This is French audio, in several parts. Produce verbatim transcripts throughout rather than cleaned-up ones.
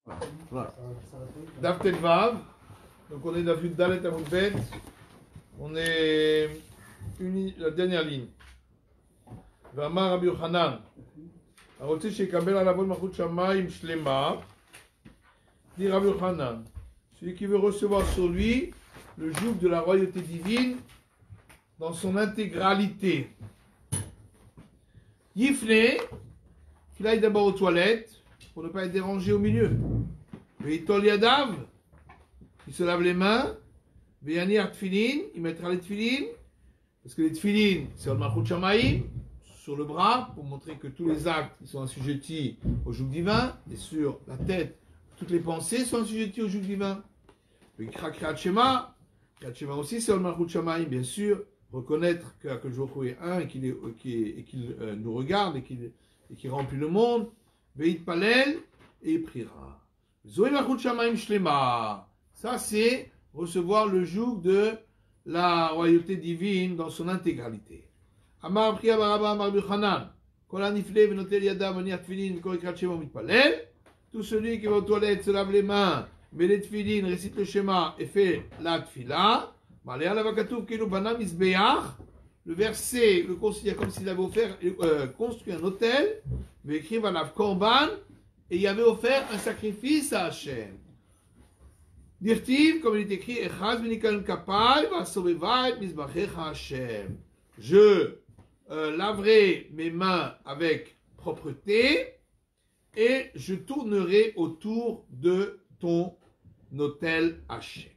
Voilà. Daf Tet Vav. Donc on est dans la Dalet Amud Bet. On est uni, la dernière ligne. V'amar Rabbi Yochanan. הרוצה שיקבל עליו מלכות שמיים שלמה, dit Rabbi Yochanan, celui qui veut recevoir sur lui le joug de la royauté divine dans son intégralité. Yifne, qu'il aille d'abord aux toilettes pour ne pas être dérangé au milieu. Veitol yadav, il se lave les mains. Veyanir tfilin, il mettra les tfilin, parce que les tfilin, c'est le malchut shamayim, sur le bras, pour montrer que tous les actes ils sont assujettis au joug divin, et sur la tête, toutes les pensées sont assujetties au joug divin. Le Kriyat Shema, Kriyat Shema aussi, c'est le malchut shamayim, bien sûr, reconnaître que Akadosh Baruch Hu est un et qu'il est, et qu'il euh, nous regarde et qu'il et qu'il remplit le monde. Veit palel, et il priera. Zoé malchut shamayim shlema. Ça c'est recevoir le joug de la royauté divine dans son intégralité. Amar priya baraba amar Yochanan. Kol hanifle venotel yadav v'niach tefillin v'kol kriyat shema mitpalel. Tout celui qui va aux toilettes se lave les mains, met les tefillin, récite le schéma et fait la tefila. Le verset le considère comme s'il avait offert, euh, construit un autel, et il avait offert un sacrifice à Hachem. Dirtiv, comme il est écrit, je euh, laverai mes mains avec propreté et je tournerai autour de ton autel Hachem.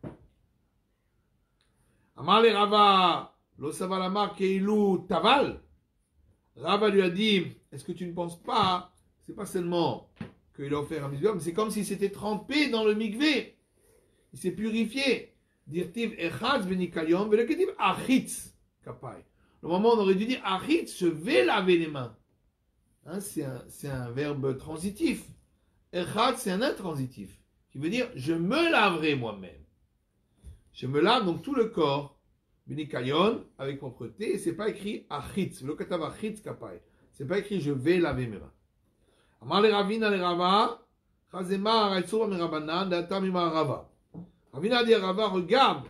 Amar le Rava, lo saval amar keilu taval. Rava lui a dit, est-ce que tu ne penses pas, c'est pas seulement qu'il a offert un mikvé, mais c'est comme s'il s'était trempé dans le mikvé. Il s'est purifié. Dirtiv echatz benikayom, veleketiv achitz kapai. Le moment où on aurait dû dire achitz, je vais laver les mains. Hein, c'est un, c'est un verbe transitif. Echatz, c'est un intransitif, qui veut dire je me laverai moi-même. Je me lave donc tout le corps, benikayon, avec propreté, et c'est pas écrit achitz, le katav achitz kapai. C'est pas écrit je vais laver mes mains. Amar le ravina le rava, chazema araitsur merabanan, data mima rava. Ravina dit Rava, regarde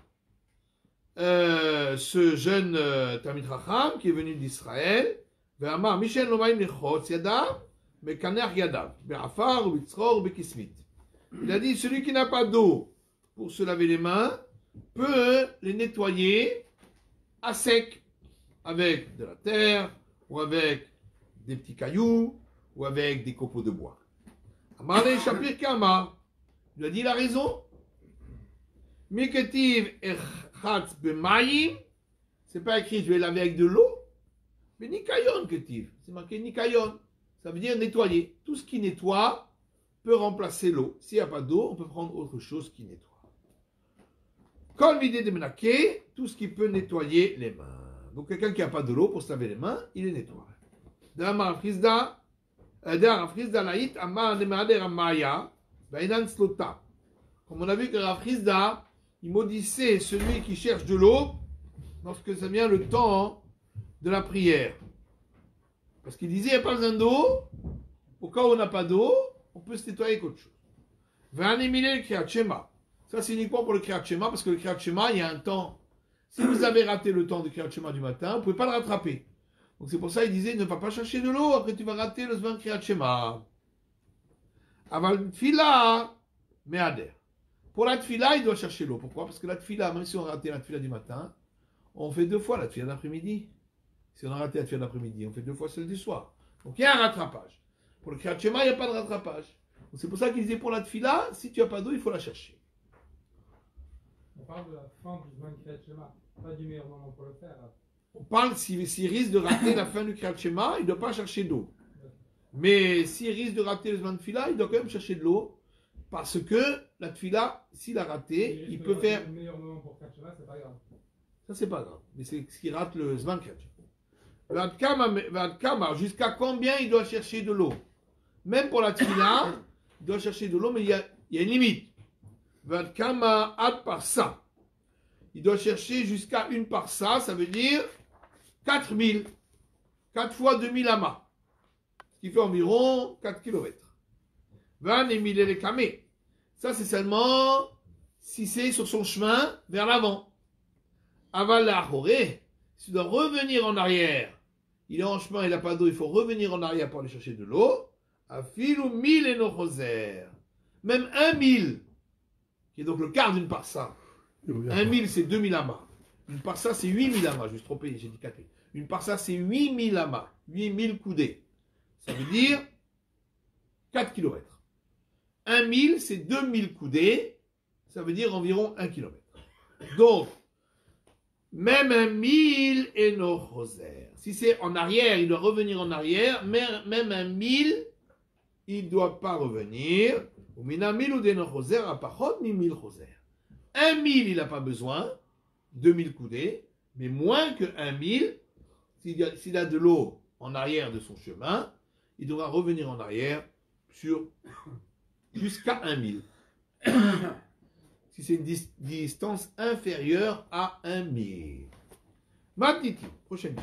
euh, ce jeune euh, Talmid Chacham qui est venu d'Israël, ve'amar mishen lo ma'im lechotz yadav, mekaner yadav, be'afar, be'tzror, be'kismit. Il a dit celui qui n'a pas d'eau pour se laver les mains peut les nettoyer à sec, avec de la terre, ou avec des petits cailloux, ou avec des copeaux de bois. Amarle Shapir Kama, il a dit la raison. Miketiv echatz b'mayim, c'est pas écrit je vais laver avec de l'eau, mais nikayon ketiv, c'est marqué nikayon, ça veut dire nettoyer. Tout ce qui nettoie peut remplacer l'eau. S'il n'y a pas d'eau, on peut prendre autre chose qui nettoie. Kol vidé de menake, tout ce qui peut nettoyer les mains. Donc quelqu'un qui n'a pas de l'eau pour se laver les mains, il les nettoie. D'amar frizda, d'amar frizda laït, amar nemader amaya, bainan slota. Comme on a vu que Rav Frizda, il maudissait celui qui cherche de l'eau lorsque ça vient le temps de la prière. Parce qu'il disait il n'y a pas besoin d'eau, au cas où on n'a pas d'eau, on peut se nettoyer avec autre chose. V'anemile le Kriyat Shema. Ça, c'est uniquement pour le Kriyat Shema, parce que le Kriyat Shema, il y a un temps. Si vous avez raté le temps du Kriyat Shema du matin, vous ne pouvez pas le rattraper. Donc c'est pour ça qu'il disait, ne va pas chercher de l'eau, après tu vas rater le Zman Kriyat Shema. Aval Tfila, Meader. Pour la Tfila, il doit chercher l'eau. Pourquoi? Parce que la Tfila, même si on a raté la Tfila du matin, on fait deux fois la Tfila d'après-midi. Si on a raté la Tfila d'après-midi, on fait deux fois celle du soir. Donc il y a un rattrapage. Pour le Kriyat Shema, il n'y a pas de rattrapage. Donc c'est pour ça qu'il disait, pour la Tfila, si tu n'as pas d'eau, il faut la chercher. On parle de la fin du Zman Kriyat Shema, pas du meilleur moment pour le faire. On parle s'il, s'il risque de rater la fin du Kriyat Shema, il ne doit pas chercher d'eau. Mais s'il risque de rater le Zman Tfila, il doit quand même chercher de l'eau, parce que la Tfila, s'il a raté, il, il peut faire... Le meilleur moment pour Kriyat Shema, c'est pas grave. Ça, c'est pas grave, mais c'est ce qui rate le Zman Kriyat Shema. Jusqu'à combien il doit chercher de l'eau? Même pour la Tfila, il doit chercher de l'eau, mais il y a, il y a une limite. Vadkama ad parsa. Il doit chercher jusqu'à une parsa, ça veut dire quatre mille. quatre fois deux mille amas. Ce qui fait environ quatre kilomètres. Van Emile le Kamé. Ça, c'est seulement si c'est sur son chemin vers l'avant. Aval la Horé. Si tu dois revenir en arrière, il est en chemin, il n'a pas d'eau, il faut revenir en arrière pour aller chercher de l'eau. Afil ou mille et nochoser. Même un mille, qui est donc le quart d'une parsa. Un mille, c'est deux mille amas. Une parsa, c'est huit mille amas. Je me suis trompé, j'ai dit quatre mille. Une parsa, c'est huit mille amas. huit mille coudées. Ça veut dire quatre kilomètres. Un mille, c'est deux mille coudées. Ça veut dire environ un kilomètre. Donc, même un mille et nochoser. Si c'est en arrière, il doit revenir en arrière. Même un mille, il ne doit pas revenir. Un mille, il n'a pas besoin. deux mille coudées. Mais moins que un mille, s'il a, s'il a de l'eau en arrière de son chemin, il devra revenir en arrière sur jusqu'à un mille. Si c'est une dis- distance inférieure à un mille. Matiti, prochaine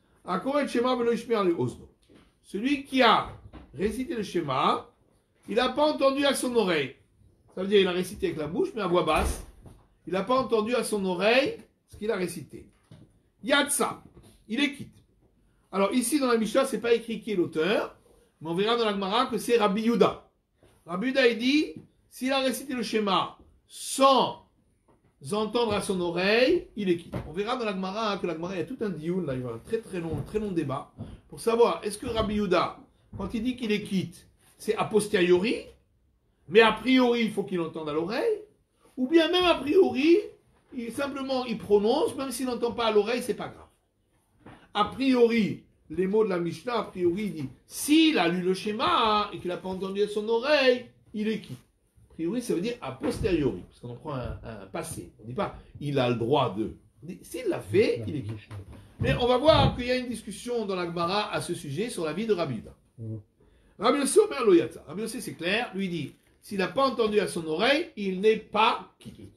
question. Celui qui a récité le schéma, il n'a pas entendu à son oreille. Ça veut dire qu'il a récité avec la bouche, mais à voix basse. Il n'a pas entendu à son oreille ce qu'il a récité. Yatsa, il est quitte. Alors ici dans la Mishnah, ce n'est pas écrit qui est l'auteur, mais on verra dans la Gemara que c'est Rabbi Yehuda. Rabbi Yehuda, il dit, s'il a récité le schéma sans entendre à son oreille, il est quitte. On verra dans la Gemara hein, que la Gemara, il y a tout un dioul, là, il y a un très très long, très long débat, pour savoir, est-ce que Rabbi Yehuda, quand il dit qu'il est quitte, c'est a posteriori, mais a priori, il faut qu'il entende à l'oreille, ou bien même a priori, il, simplement il prononce, même s'il n'entend pas à l'oreille, c'est pas grave. A priori, les mots de la Mishnah, a priori, il dit, s'il a lu le schéma et qu'il n'a pas entendu à son oreille, il est quitte. A priori, ça veut dire a posteriori, parce qu'on en prend un, un passé. On ne dit pas, il a le droit de. On dit, s'il l'a fait, il est quitte. Mais on va voir qu'il y a une discussion dans la Gemara à ce sujet sur la vie de Rabbi Yehuda. Rabbi Yossi Omer lo yatsa. Rabbi Yossi, c'est clair, lui dit, s'il n'a pas entendu à son oreille, il n'est pas quitte.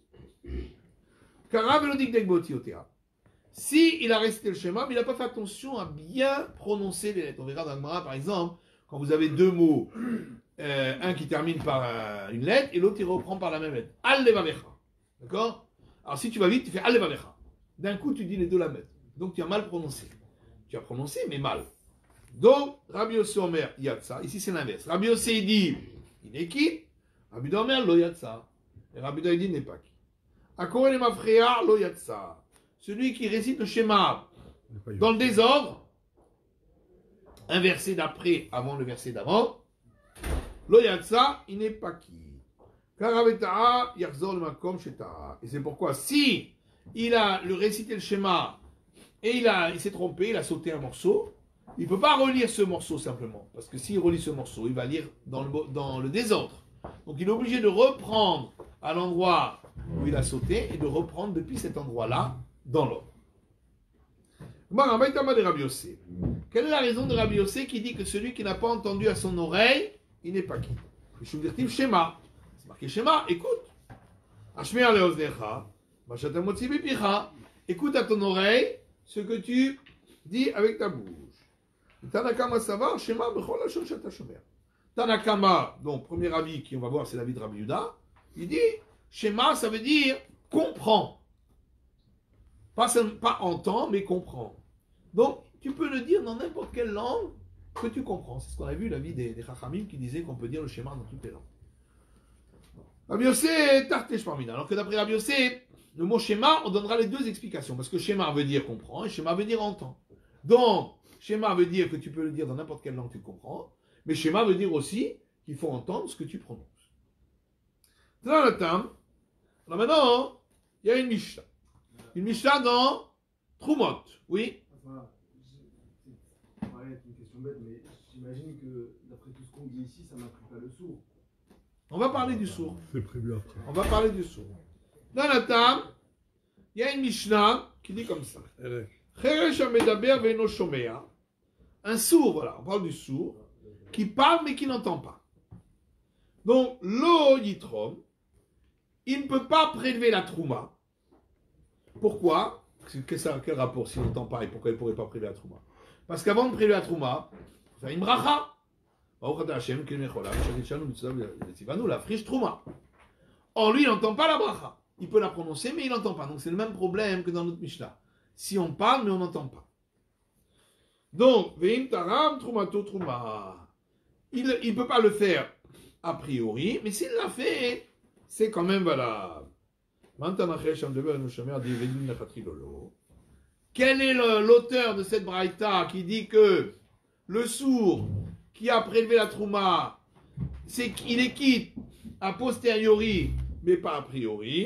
Car Rabbi Lodik Degboti Otea. Si il a récité le schéma, mais il n'a pas fait attention à bien prononcer les lettres. On verra dans le Gemara, par exemple, quand vous avez deux mots, euh, un qui termine par euh, une lettre et l'autre il reprend par la même lettre. Al-Levavecha. D'accord? Alors si tu vas vite, tu fais Al-Levavecha. D'un coup, tu dis les deux la même. Donc tu as mal prononcé. Tu as prononcé, mais mal. Donc, Rabbi Yossi Omer Yatsa. Ici, c'est l'inverse. Rabbi Yossi il dit, il est qui? Rabbi Yehuda Omer lo Yatsa. Et Rabbi Yehuda il dit, il n'est pas qui. Akore le Mafreya lo Yatsa. Celui qui récite le schéma dans le désordre, un verset d'après, avant le verset d'avant, lo Yatsa, il n'est pas qui. Karaveta'a yarzor le makom sheta'a. Et c'est pourquoi, si il a le récité le schéma et il, a, il s'est trompé, il a sauté un morceau, il ne peut pas relire ce morceau simplement. Parce que s'il relit ce morceau, il va lire dans le, dans le désordre. Donc il est obligé de reprendre à l'endroit où il a sauté et de reprendre depuis cet endroit-là dans l'ordre. Quelle est la raison de Rabbi Yossi qui dit que celui qui n'a pas entendu à son oreille, il n'est pas qui? Schéma. C'est marqué schéma, écoute. Écoute à ton oreille ce que tu dis avec ta bouche. Tanakama savar, schéma, bechol lashon shata shomer. Tanakama, donc premier avis qui on va voir, c'est l'avis de Rabbi Yehuda. Il dit, schéma, ça veut dire comprends. Pas, pas entend, mais comprend. Donc, tu peux le dire dans n'importe quelle langue que tu comprends. C'est ce qu'on a vu, l'avis des, des Chachamim qui disaient qu'on peut dire le schéma dans toutes les langues. Rabbi Yossi est tartèche parmi nous. Alors que d'après Rabbi Yossi, le mot schéma, on donnera les deux explications. Parce que schéma veut dire comprend et schéma veut dire entend. Donc, schéma veut dire que tu peux le dire dans n'importe quelle langue que tu comprends. Mais schéma veut dire aussi qu'il faut entendre ce que tu prononces. Alors maintenant, il y a une Mishnah. Une Mishnah dans Trumot, oui. Voilà. Ça paraît être une question bête, mais j'imagine que d'après tout ce qu'on dit ici, ça n'inclut pas le sourd. On va parler du sourd. C'est prévu après. On va parler du sourd. Dans la Tam, il y a une Mishnah qui dit comme ça. Un sourd, voilà, on parle du sourd, qui parle mais qui n'entend pas. Donc, lo yitrom, il ne peut pas prélever la trouma. Pourquoi? Quel rapport s'il n'entend pas et pourquoi il ne pourrait pas prélever la trouma? Parce qu'avant de prélever la trouma, il faut faire une bracha. Or, lui, il n'entend pas la bracha. Il peut la prononcer, mais il n'entend pas. Donc, c'est le même problème que dans notre Mishnah. Si on parle, mais on n'entend pas. Donc, Veim Taram Trumato Truma. Il ne peut pas le faire a priori, mais s'il l'a fait, c'est quand même valable. Quel est l'auteur de cette braïta qui dit que le sourd qui a prélevé la trouma, c'est qu'il est quitte a posteriori, mais pas a priori?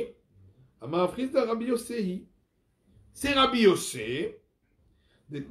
C'est Rabbi Yossé. C'est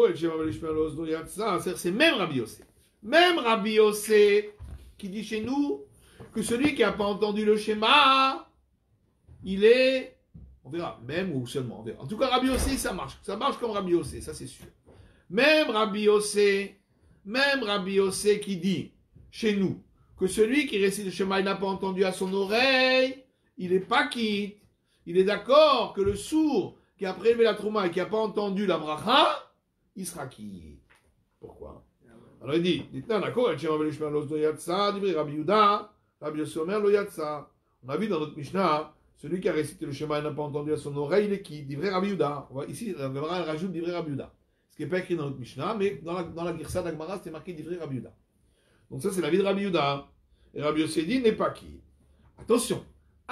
même Rabbi Yossé. Même Rabbi Yossé qui dit chez nous que celui qui n'a pas entendu le schéma, il est, on verra, même ou seulement, on verra. En tout cas, Rabbi Yossé, ça marche. Ça marche comme Rabbi Yossé, ça c'est sûr. Même Rabbi Yossé, même Rabbi Yossé qui dit chez nous que celui qui récite le schéma, il n'a pas entendu à son oreille, il n'est pas quitte. Il est d'accord que le sourd qui a prélevé la trouma et qui n'a pas entendu la bracha, il sera quitte. Pourquoi? Alors il dit, dites-nous d'accord, Rabbi Yehuda, Rabbi Yossé Omer lo yatsa. On a vu dans notre Mishnah, celui qui a récité le schéma et n'a pas entendu à son oreille, il est qui? Divrei Rabbi Yehuda. Ici, la Gemara elle rajoute Divrei Rabbi Yehuda. Ce qui n'est pas écrit dans notre Mishnah, mais dans la, dans la Girsa d'Agmara, c'était marqué Divrei Rabbi Yehuda. Donc ça, c'est la vie de Rabbi Yehuda. Et Rabbi Yossé dit, n'est pas qui? Attention.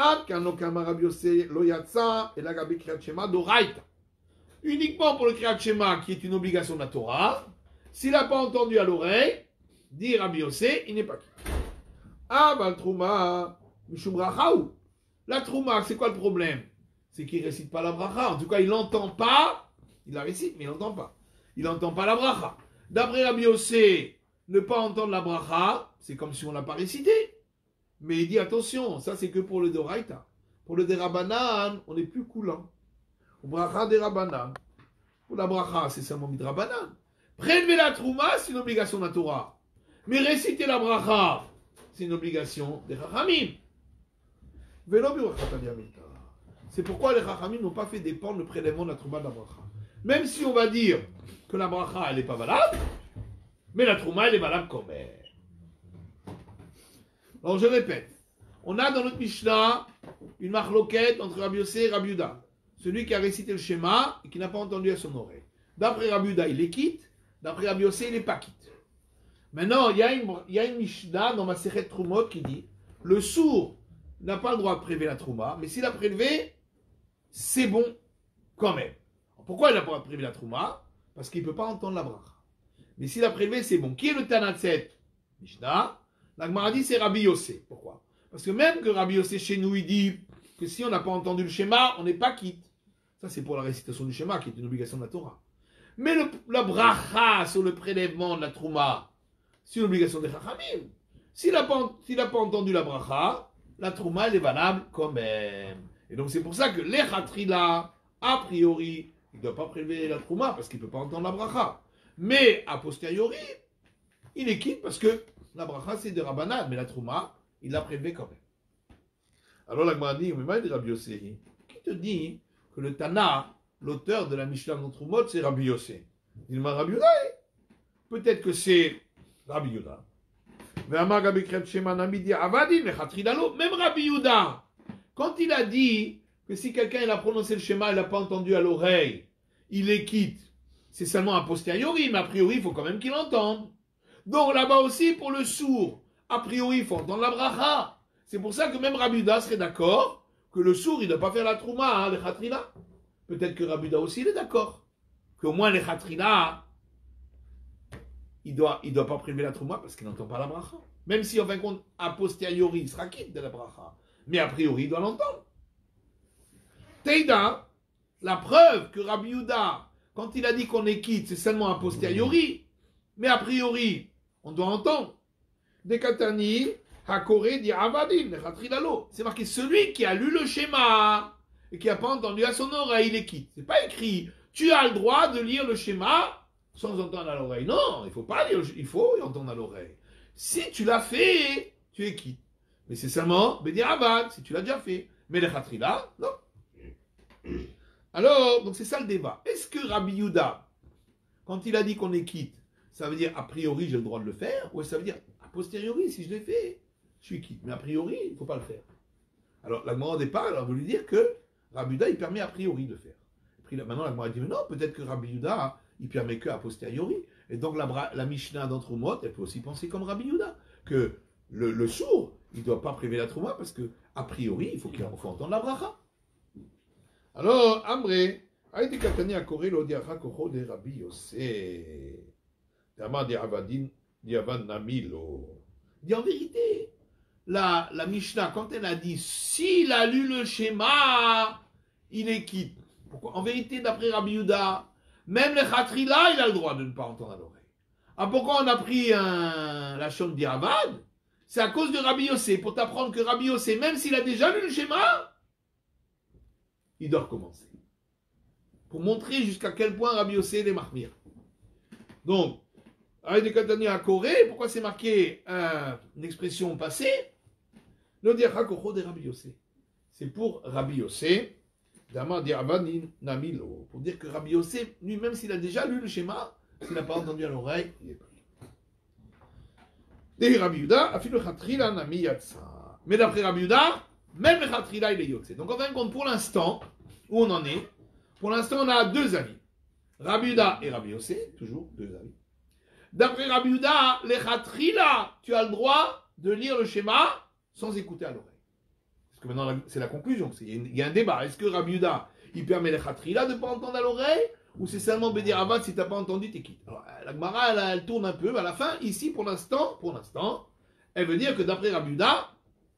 Uniquement pour le Kriyat Shema, qui est une obligation de la Torah, s'il n'a pas entendu à l'oreille, dit Rabbi Yossé, il n'est pas qui? Ah, bah, le Trouma, Mishum Brachaou. La Trouma, c'est quoi le problème? C'est qu'il ne récite pas la bracha. En tout cas, il n'entend pas, il la récite, mais il n'entend pas. Il n'entend pas la bracha. D'après Rabbi Yossé, ne pas entendre la bracha, c'est comme si on ne l'a pas récité. Mais il dit attention, ça c'est que pour le Doraita. Pour le Derabanan, on est plus coulant. Pour bracha Derabanan. Pour la bracha, c'est seulement Midrabanan. Prélever la trouma, c'est une obligation de la Torah. Mais réciter la bracha, c'est une obligation des Chachamim. C'est pourquoi les Chachamim n'ont pas fait dépendre le prélèvement de la trouma de la bracha. Même si on va dire que la bracha, elle n'est pas valable, mais la trouma, elle est valable quand même. Alors je répète, on a dans notre Mishnah une marloquette entre Rabbi Yossé et Rabbi Yehuda. Celui qui a récité le schéma et qui n'a pas entendu à son oreille. D'après Rabbi Yehuda, il est quitte. D'après Rabbi Yossé, il n'est pas quitte. Maintenant, il y a une, il y a une Mishnah dans Masechet Trumot qui dit le sourd n'a pas le droit de prélever la trouma, mais s'il a prélevé, c'est bon quand même. Pourquoi il n'a pas le droit de prélever la trouma? Parce qu'il ne peut pas entendre la bracha. Mais s'il a prélevé, c'est bon. Qui est le Tana de cette Mishnah? La Gemara dit c'est Rabbi Yossé. Pourquoi? Parce que même que Rabbi Yossé chez nous, il dit que si on n'a pas entendu le schéma, on n'est pas quitte. Ça, c'est pour la récitation du schéma, qui est une obligation de la Torah. Mais le, la bracha sur le prélèvement de la trouma, c'est une obligation des Chachamim. S'il n'a pas, s'il n'a pas entendu la bracha, la trouma, elle est valable quand même. Et donc, c'est pour ça que les Chatrila, a priori, il ne doit pas prélever la trouma parce qu'il ne peut pas entendre la bracha. Mais, a posteriori, il est quitte parce que la bracha, c'est de Rabbanan, mais la trouma, il l'a prélevé quand même. Alors la Gemara dit, mais dit Rabbi Yossé, qui te dit que le Tana, l'auteur de la Mishnah dans Trumot, c'est Rabbi Yossé? Il m'a Rabbi Yehuda. Peut-être que c'est Rabbi Yehuda. Même Rabbi Yehuda, quand il a dit que si quelqu'un il a prononcé le schéma, il n'a pas entendu à l'oreille, il est quitte, c'est seulement a posteriori, mais a priori, il faut quand même qu'il entende. Donc là-bas aussi, pour le sourd, a priori, il faut entendre la bracha. C'est pour ça que même Rabbi Yehuda serait d'accord que le sourd, il ne doit pas faire la trouma, hein, les chatrila. Peut-être que Rabbi Yehuda aussi, il est d'accord. Qu'au moins les chatrila, il ne doit, il doit pas prélever la trouma parce qu'il n'entend pas la bracha. Même si, en fin de compte, a posteriori, il sera quitte de la bracha. Mais a priori, il doit l'entendre. Teida, la preuve que Rabbi Yehuda, quand il a dit qu'on est quitte, c'est seulement a posteriori. Mais a priori, on doit entendre. Dekatani, Hakore di Avadim, c'est marqué celui qui a lu le schéma et qui n'a pas entendu à son oreille, il est quitte. C'est pas écrit, tu as le droit de lire le schéma sans entendre à l'oreille. Non, il faut pas lire, il faut y entendre à l'oreille. Si tu l'as fait, tu es quitte. Mais c'est seulement Bedi Avad, si tu l'as déjà fait. Mais le Khatrila, non. Alors, donc c'est ça le débat. Est-ce que Rabbi Yehuda, quand il a dit qu'on est quitte, ça veut dire a priori j'ai le droit de le faire, ou ça veut dire a posteriori si je l'ai fait, je suis quitte. Mais a priori, il ne faut pas le faire. Alors la Gemara au départ, elle a voulu dire que Rabbi Yehuda, il permet a priori de le faire. Puis là, maintenant la Gemara dit mais non, peut-être que Rabbi Yehuda, il permet que a posteriori. Et donc la, la Mishnah d'Antrumot, elle peut aussi penser comme Rabbi Yehuda, que le, le sourd, il ne doit pas priver la Trouma parce que a priori, il faut qu'il faut entendre la bracha. Alors, Amré, Aïdi Katani a Koré l'Odiacha Kocho de Rabbi Yossé. Dama Diavadin, Diavad Namilo. Il dit en vérité, la, la Mishnah, quand elle a dit s'il a lu le schéma, il est quitte. Pourquoi? En vérité, d'après Rabbi Yehuda, même le Khatrila, il a le droit de ne pas entendre à l'oreille. Ah, pourquoi on a pris un, la chambre d'Iravad? C'est à cause de Rabbi Yossé, pour t'apprendre que Rabbi Yossé, même s'il a déjà lu le schéma, il doit recommencer. Pour montrer jusqu'à quel point Rabbi Yossé est marmire. Donc, Aïd Katani à Corée, pourquoi c'est marqué euh, une expression passée? Le diakha kocho de Rabbi Yossé. C'est pour Rabbi Yossé, Dama Diavanin Namilo, pour dire que Rabbi Yossé, lui, même s'il a déjà lu le schéma, s'il n'a pas entendu à l'oreille, il est pris. Et Rabbi Yehuda a fait le Khatrila Nami Yatsa. Mais d'après Rabbi Yehuda, même le Khatrila, il est Yotse. Donc en fin de compte, pour l'instant, où on en est, pour l'instant, on a deux avis. Rabbi Yehuda et Rabbi Yossé, toujours deux avis. D'après Rabbi Yehuda, les Khatrila, tu as le droit de lire le schéma sans écouter à l'oreille. Parce que maintenant, c'est la conclusion. Il y a un débat. Est-ce que Rabbi Yehuda, il permet les Khatrila de ne pas entendre à l'oreille? Ou c'est seulement Bédiravad, si tu n'as pas entendu, t'es quitte. Alors, la Gemara, elle, elle tourne un peu, mais à la fin, ici, pour l'instant, pour l'instant, elle veut dire que d'après Rabbi Yehuda,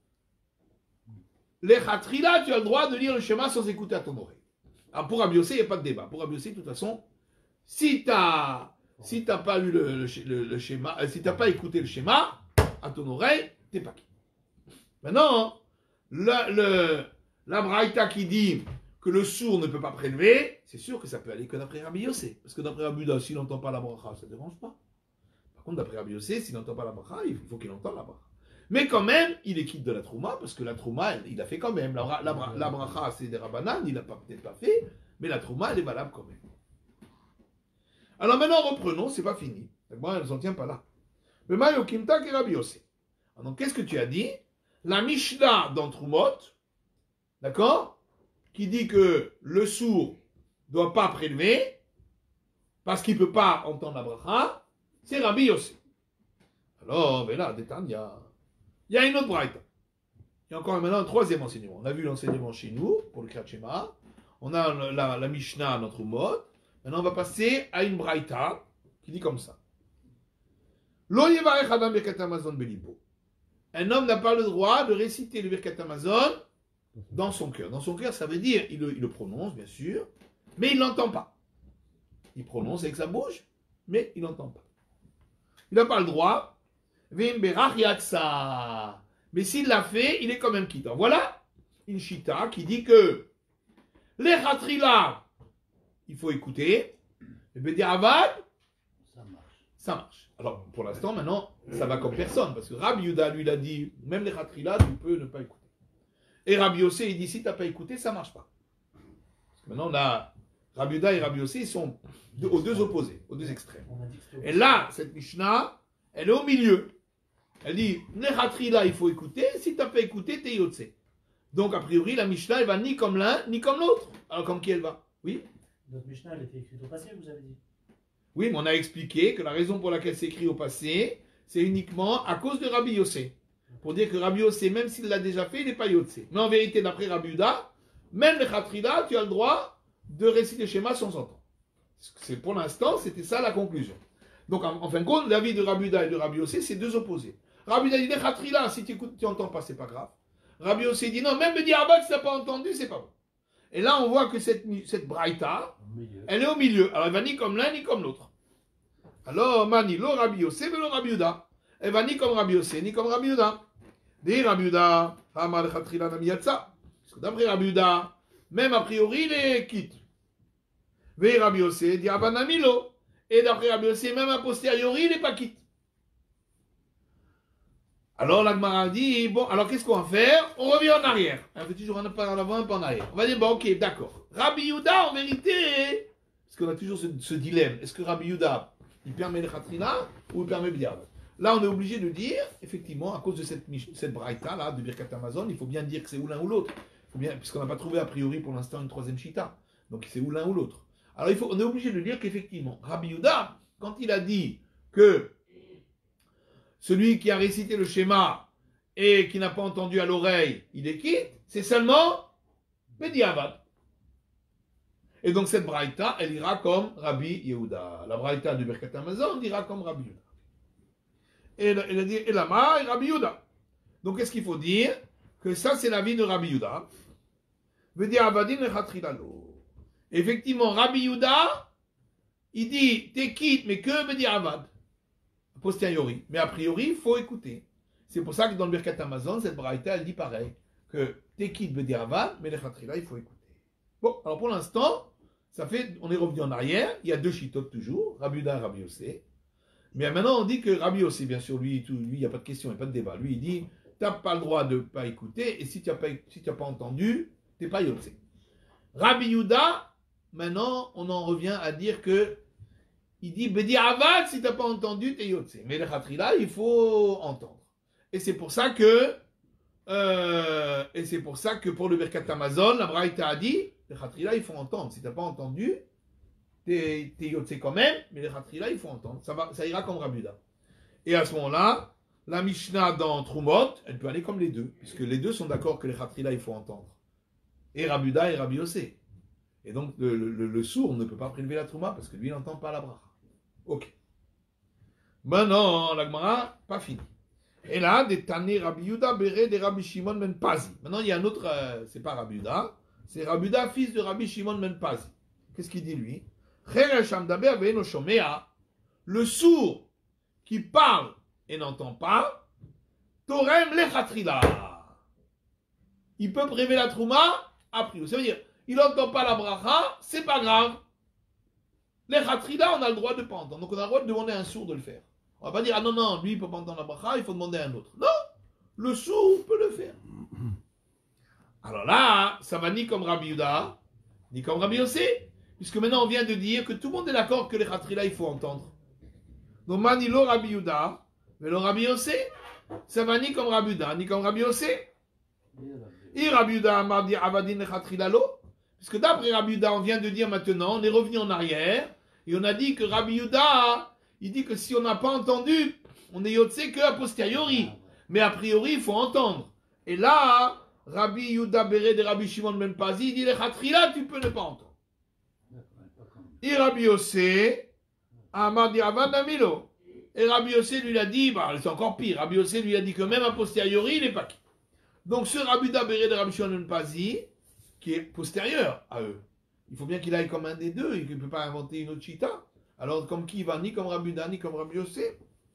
les Khatrila, tu as le droit de lire le schéma sans écouter à ton oreille. Alors, pour Rabbi Yossé, il n'y a pas de débat. Pour Rabbi Yossé, de toute façon, si tu n'as si t'as pas lu le, le, le schéma, euh, si tu n'as pas écouté le schéma à ton oreille, tu n'es pas quitte. Maintenant, le, le, la Braïta qui dit que le sourd ne peut pas prélever, c'est sûr que ça peut aller que d'après Rabbi Yossé. Parce que d'après Rabbi Yehuda, s'il n'entend pas la bracha, ça ne dérange pas. Par contre, d'après Rabbi Yossé, s'il n'entend pas la bracha, il faut qu'il entende la bracha. Mais quand même, il est quitte de la trouma, parce que la trouma, il a fait quand même. La, la, la, la bracha, c'est des rabanan, il n'a peut-être pas fait, mais la trouma, elle est valable quand même. Alors maintenant, reprenons, c'est pas fini. Moi, elle ne s'en tient pas là. Mais Mayo Kimta et Rabbi Yossé. Donc, qu'est-ce que tu as dit? La Mishnah dans Trumot, d'accord, qui dit que le sourd ne doit pas prélever parce qu'il ne peut pas entendre la bracha, c'est Rabbi Yossé. Alors, mais là, Détania, il y a une autre braïta. Il y a encore maintenant un troisième enseignement. On a vu l'enseignement chez nous, pour le Kriyat Shema. On a la, la, la Mishnah, notre mot. Maintenant, on va passer à une braïta qui dit comme ça. Lo yevarech adam birkat hamazon belibo. Un homme n'a pas le droit de réciter le birkat hamazon dans son cœur. Dans son cœur, ça veut dire, il le, il le prononce, bien sûr, mais il ne l'entend pas. Il prononce avec sa bouche, mais il n'entend pas. Il n'a pas le droit. Mais s'il l'a fait, il est quand même quittant. Voilà une chita qui dit que les khatrila, il faut écouter. Le Bédiravad, ça marche. Ça marche. Alors, pour l'instant, maintenant, ça va comme personne. Parce que Rabbi Yehuda, lui, il a dit, même les khatrila, tu peux ne pas écouter. Et Rabbi Yossé, il dit, si tu n'as pas écouté, ça ne marche pas. Parce que maintenant, là, Rabbi Yehuda et Rabbi Yossé, ils sont deux, aux deux opposés, aux deux extrêmes. Et là, cette Mishnah, elle est au milieu. Elle dit, les khatrila, il faut écouter. Si tu n'as pas écouté, tu es yotse. Donc, a priori, la Mishnah, elle va ni comme l'un, ni comme l'autre. Alors, comme qui elle va? Oui? Notre Mishnah, elle était écrite au passé, vous avez dit. Oui, mais on a expliqué que la raison pour laquelle c'est écrit au passé, c'est uniquement à cause de Rabbi Yossé. Pour dire que Rabbi Yossé, même s'il l'a déjà fait, il n'est pas yotse. Mais en vérité, d'après Rabbi Yehuda, même les khatrila, tu as le droit de réciter le schéma sans entendre. C'est, pour l'instant, c'était ça la conclusion. Donc, en, en fin de compte, l'avis de Rabbi Yehuda et de Rabbi Yossé, c'est deux opposés. Rabbi Yehuda dit, les khatrila, si tu écoutes, tu n'entends pas, c'est pas grave. Rabbi Yossé dit, non, même me dire Abad, si tu n'as pas entendu, c'est pas bon. Et là, on voit que cette, cette braïta, elle est au milieu. Alors, elle va ni comme l'un, ni comme l'autre. Alors, mani, lo Rabbi Yossé, mais lo Rabbi Yehuda. Elle va ni comme Rabbi Yossé, ni comme Rabbi Yehuda. Dit Rabbi Yehuda, Hamad Khatrila Nami Yatsa. Parce que d'après Rabbi Yehuda, même a priori, il est quitte. Ve Rabbi Yossé, dit Abanamilo. Et d'après Rabbi Yossé, même a posteriori, il n'est pas quitte. Alors la Gemara dit, bon, alors qu'est-ce qu'on va faire? On revient en arrière. On fait toujours un pas en avant, un pas en arrière. On va dire, bon, ok, d'accord. Rabbi Yehuda, en vérité, parce qu'on a toujours ce, ce dilemme, est-ce que Rabbi Yehuda, Il permet le khatrila ou il permet Bdiavad. Là, on est obligé de dire, effectivement, à cause de cette, cette braïta là, de Birkat Hamazon, il faut bien dire que c'est ou l'un ou l'autre. Puisqu'on n'a pas trouvé a priori pour l'instant une troisième chita. Donc c'est ou l'un ou l'autre. Alors il faut, on est obligé de dire qu'effectivement, Rabbi Yehuda, quand il a dit que celui qui a récité le schéma et qui n'a pas entendu à l'oreille, il est quitte, c'est seulement Bediavad. Et donc cette braïta, elle ira comme Rabbi Yehuda. La braïta de Birkat Hamazon ira comme Rabbi Yehuda. Et elle a dit Elama et Rabbi Yehuda. Donc qu'est-ce qu'il faut dire? Que ça c'est l'avis de Rabbi Yehuda. Bediavadin et Khatrilalo. Effectivement, Rabbi Yehuda, il dit t'es quitte, mais que Bediavad. A posteriori. Mais a priori, il faut écouter. C'est pour ça que dans le Birkat Hamazon, cette braïta, elle dit pareil. Que t'es quitte Bediavad, mais les Khatrila, il faut écouter. Bon, alors pour l'instant, ça fait, on est revenu en arrière. Il y a deux chitotes toujours, Rabbi Yehuda et Rabbi Yossé. Mais maintenant, on dit que Rabbi Yossé, bien sûr, lui, tout, lui, il n'y a pas de question, il n'y a pas de débat. Lui, il dit tu n'as pas le droit de ne pas écouter, et si tu n'as pas, si pas entendu, tu n'es pas Yossé. Rabbi Yehuda, maintenant, on en revient à dire que il dit Bedi Avad, si tu n'as pas entendu, tu es Yossé. Mais le Khatrila, il faut entendre. Et c'est pour ça que, euh, et c'est pour ça que pour le Birkat Hamazon, la Braïta a dit le Khatrila, il faut entendre. Si tu n'as pas entendu, tu es Yossé quand même, mais le Khatrila, il faut entendre. Ça, va, ça ira comme Rabbi Yehuda. Et à ce moment-là, la Mishnah dans Trumot, elle peut aller comme les deux, puisque les deux sont d'accord que les Khatrila, il faut entendre. Et Rabbi Yehuda et Rabbi Yossé. Et donc, le, le, le sourd ne peut pas prélever la Trouma, parce que lui, il n'entend pas la bracha. Ok. Maintenant, la Gemara, pas fini. Et là, des Tani Rabbi Yehuda, Béré, des Rabbi Shimon Ben Pazi. Maintenant, il y a un autre, euh, c'est pas Rabbi Yehuda, c'est Rabbi Yehuda, fils de Rabbi Shimon Ben Pazi. Qu'est-ce qu'il dit, lui? Le sourd qui parle et n'entend pas, Torem le Khatrila. Il peut prélever la Trouma, a priori. Ça veut dire, il n'entend pas la bracha, c'est pas grave. Les Khatrila, on a le droit de ne pas entendre. Donc on a le droit de demander à un sourd de le faire. On va pas dire, ah non, non, lui il ne peut pas entendre la bracha, il faut demander à un autre. Non, le sourd peut le faire. Alors là, ça va ni comme Rabbi Yehuda, ni comme Rabbi Yossé, puisque maintenant on vient de dire que tout le monde est d'accord que les Khatrila, il faut entendre. Donc mani lo Rabbi Yehuda, mais le Rabbi Yossé, ça va ni comme Rabbi Yehuda, ni comme Rabbi Yossé. Et Rabbi Yehuda m'a dit avadin le Khatrila lo, puisque d'après Rabbi Yehuda, on vient de dire maintenant, on est revenu en arrière, et on a dit que Rabbi Yehuda, il dit que si on n'a pas entendu, on est yotsé que a posteriori. Mais a priori, il faut entendre. Et là, Rabbi Yehuda Béré de Rabbi Shimon Ben Pazi, il dit les Khatrila, tu peux ne pas entendre. Et Rabbi Yossé, Amar dit Avadamilo. Et Rabbi Yossé lui a dit, bah, c'est encore pire. Rabbi Yossé lui a dit que même a posteriori, il n'est pas qui. Donc ce Rabbi Yehuda Béré de Rabbi Shimon Ben Pazi, qui est postérieur à eux, il faut bien qu'il aille comme un des deux, il ne peut pas inventer une autre chita. Alors, comme qui va, ni comme Rabbi Yehuda, ni comme Rabbi Yossé.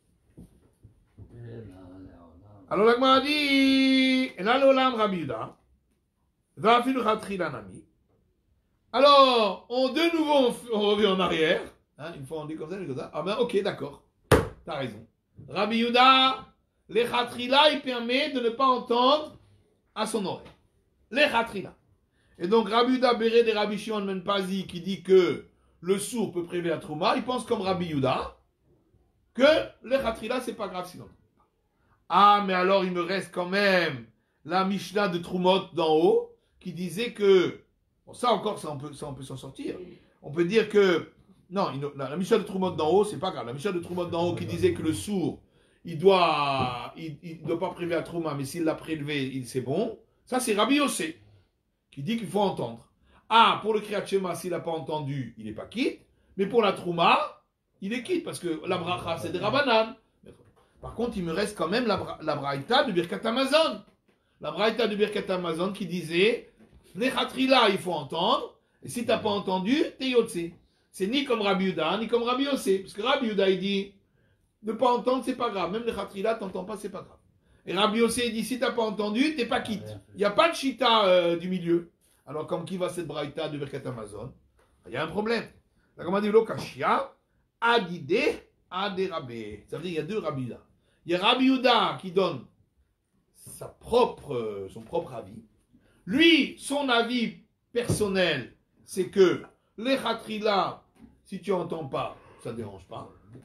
Alors, la Gemara dit, et là, l'olam Rabbi Yehuda, va faire le Khatrila nami. Alors, on, de nouveau, on, on revient en arrière. Hein, une fois on dit comme ça, comme ça. Ah ben, ok, d'accord. T'as raison. Rabbi Yehuda, les Khatrila, il permet de ne pas entendre à son oreille. Les Khatrila. Et donc, Rabbi Yehuda Béré de Rabbi Shimon Ben Pazi, qui dit que le sourd peut prélever la trouma, il pense comme Rabbi Yehuda que le Khatrila, c'est pas grave sinon. Ah, mais alors il me reste quand même la Mishnah de Trumot d'en haut qui disait que, bon, ça encore, ça on peut, ça on peut s'en sortir. On peut dire que, non, la, la Mishnah de Trumot d'en haut, c'est pas grave. La Mishnah de Trumot d'en haut qui disait que le sourd, il doit, il, il doit pas prélever la trouma, mais s'il l'a prélevé, il c'est bon. Ça, c'est Rabbi Yossé qui dit qu'il faut entendre. Ah, pour le Kriyat Shema, s'il n'a pas entendu, il n'est pas quitte. Mais pour la Trouma, il est quitte, parce que la bracha, c'est des Rabbanan. Par contre, il me reste quand même la, la braïta de Birkat Hamazon. La braïta de Birkat Hamazon qui disait, les Khatrila, il faut entendre, et si tu n'as pas entendu, t'es Yotsé. C'est ni comme Rabbi Yehuda, ni comme Rabbi Yossé. Parce que Rabbi Yehuda, il dit, ne pas entendre, c'est pas grave. Même les Khatrila, t'entends pas, c'est pas grave. Et Rabbi Yossé, il dit, si tu n'as pas entendu, t'es pas quitte. Il n'y a pas de chita euh, du milieu. Alors, comme qui va cette braïta de Birkat Hamazon? Il y a un problème. La Gemara dit Lokashia, Adide, Aderabé. Ça veut dire qu'il y a deux Rabbi Yehuda. Il y a Rabbi Yehuda qui donne sa propre, son propre avis. Lui, son avis personnel, c'est que les Khatrila, si tu n'entends pas, ça ne dérange pas.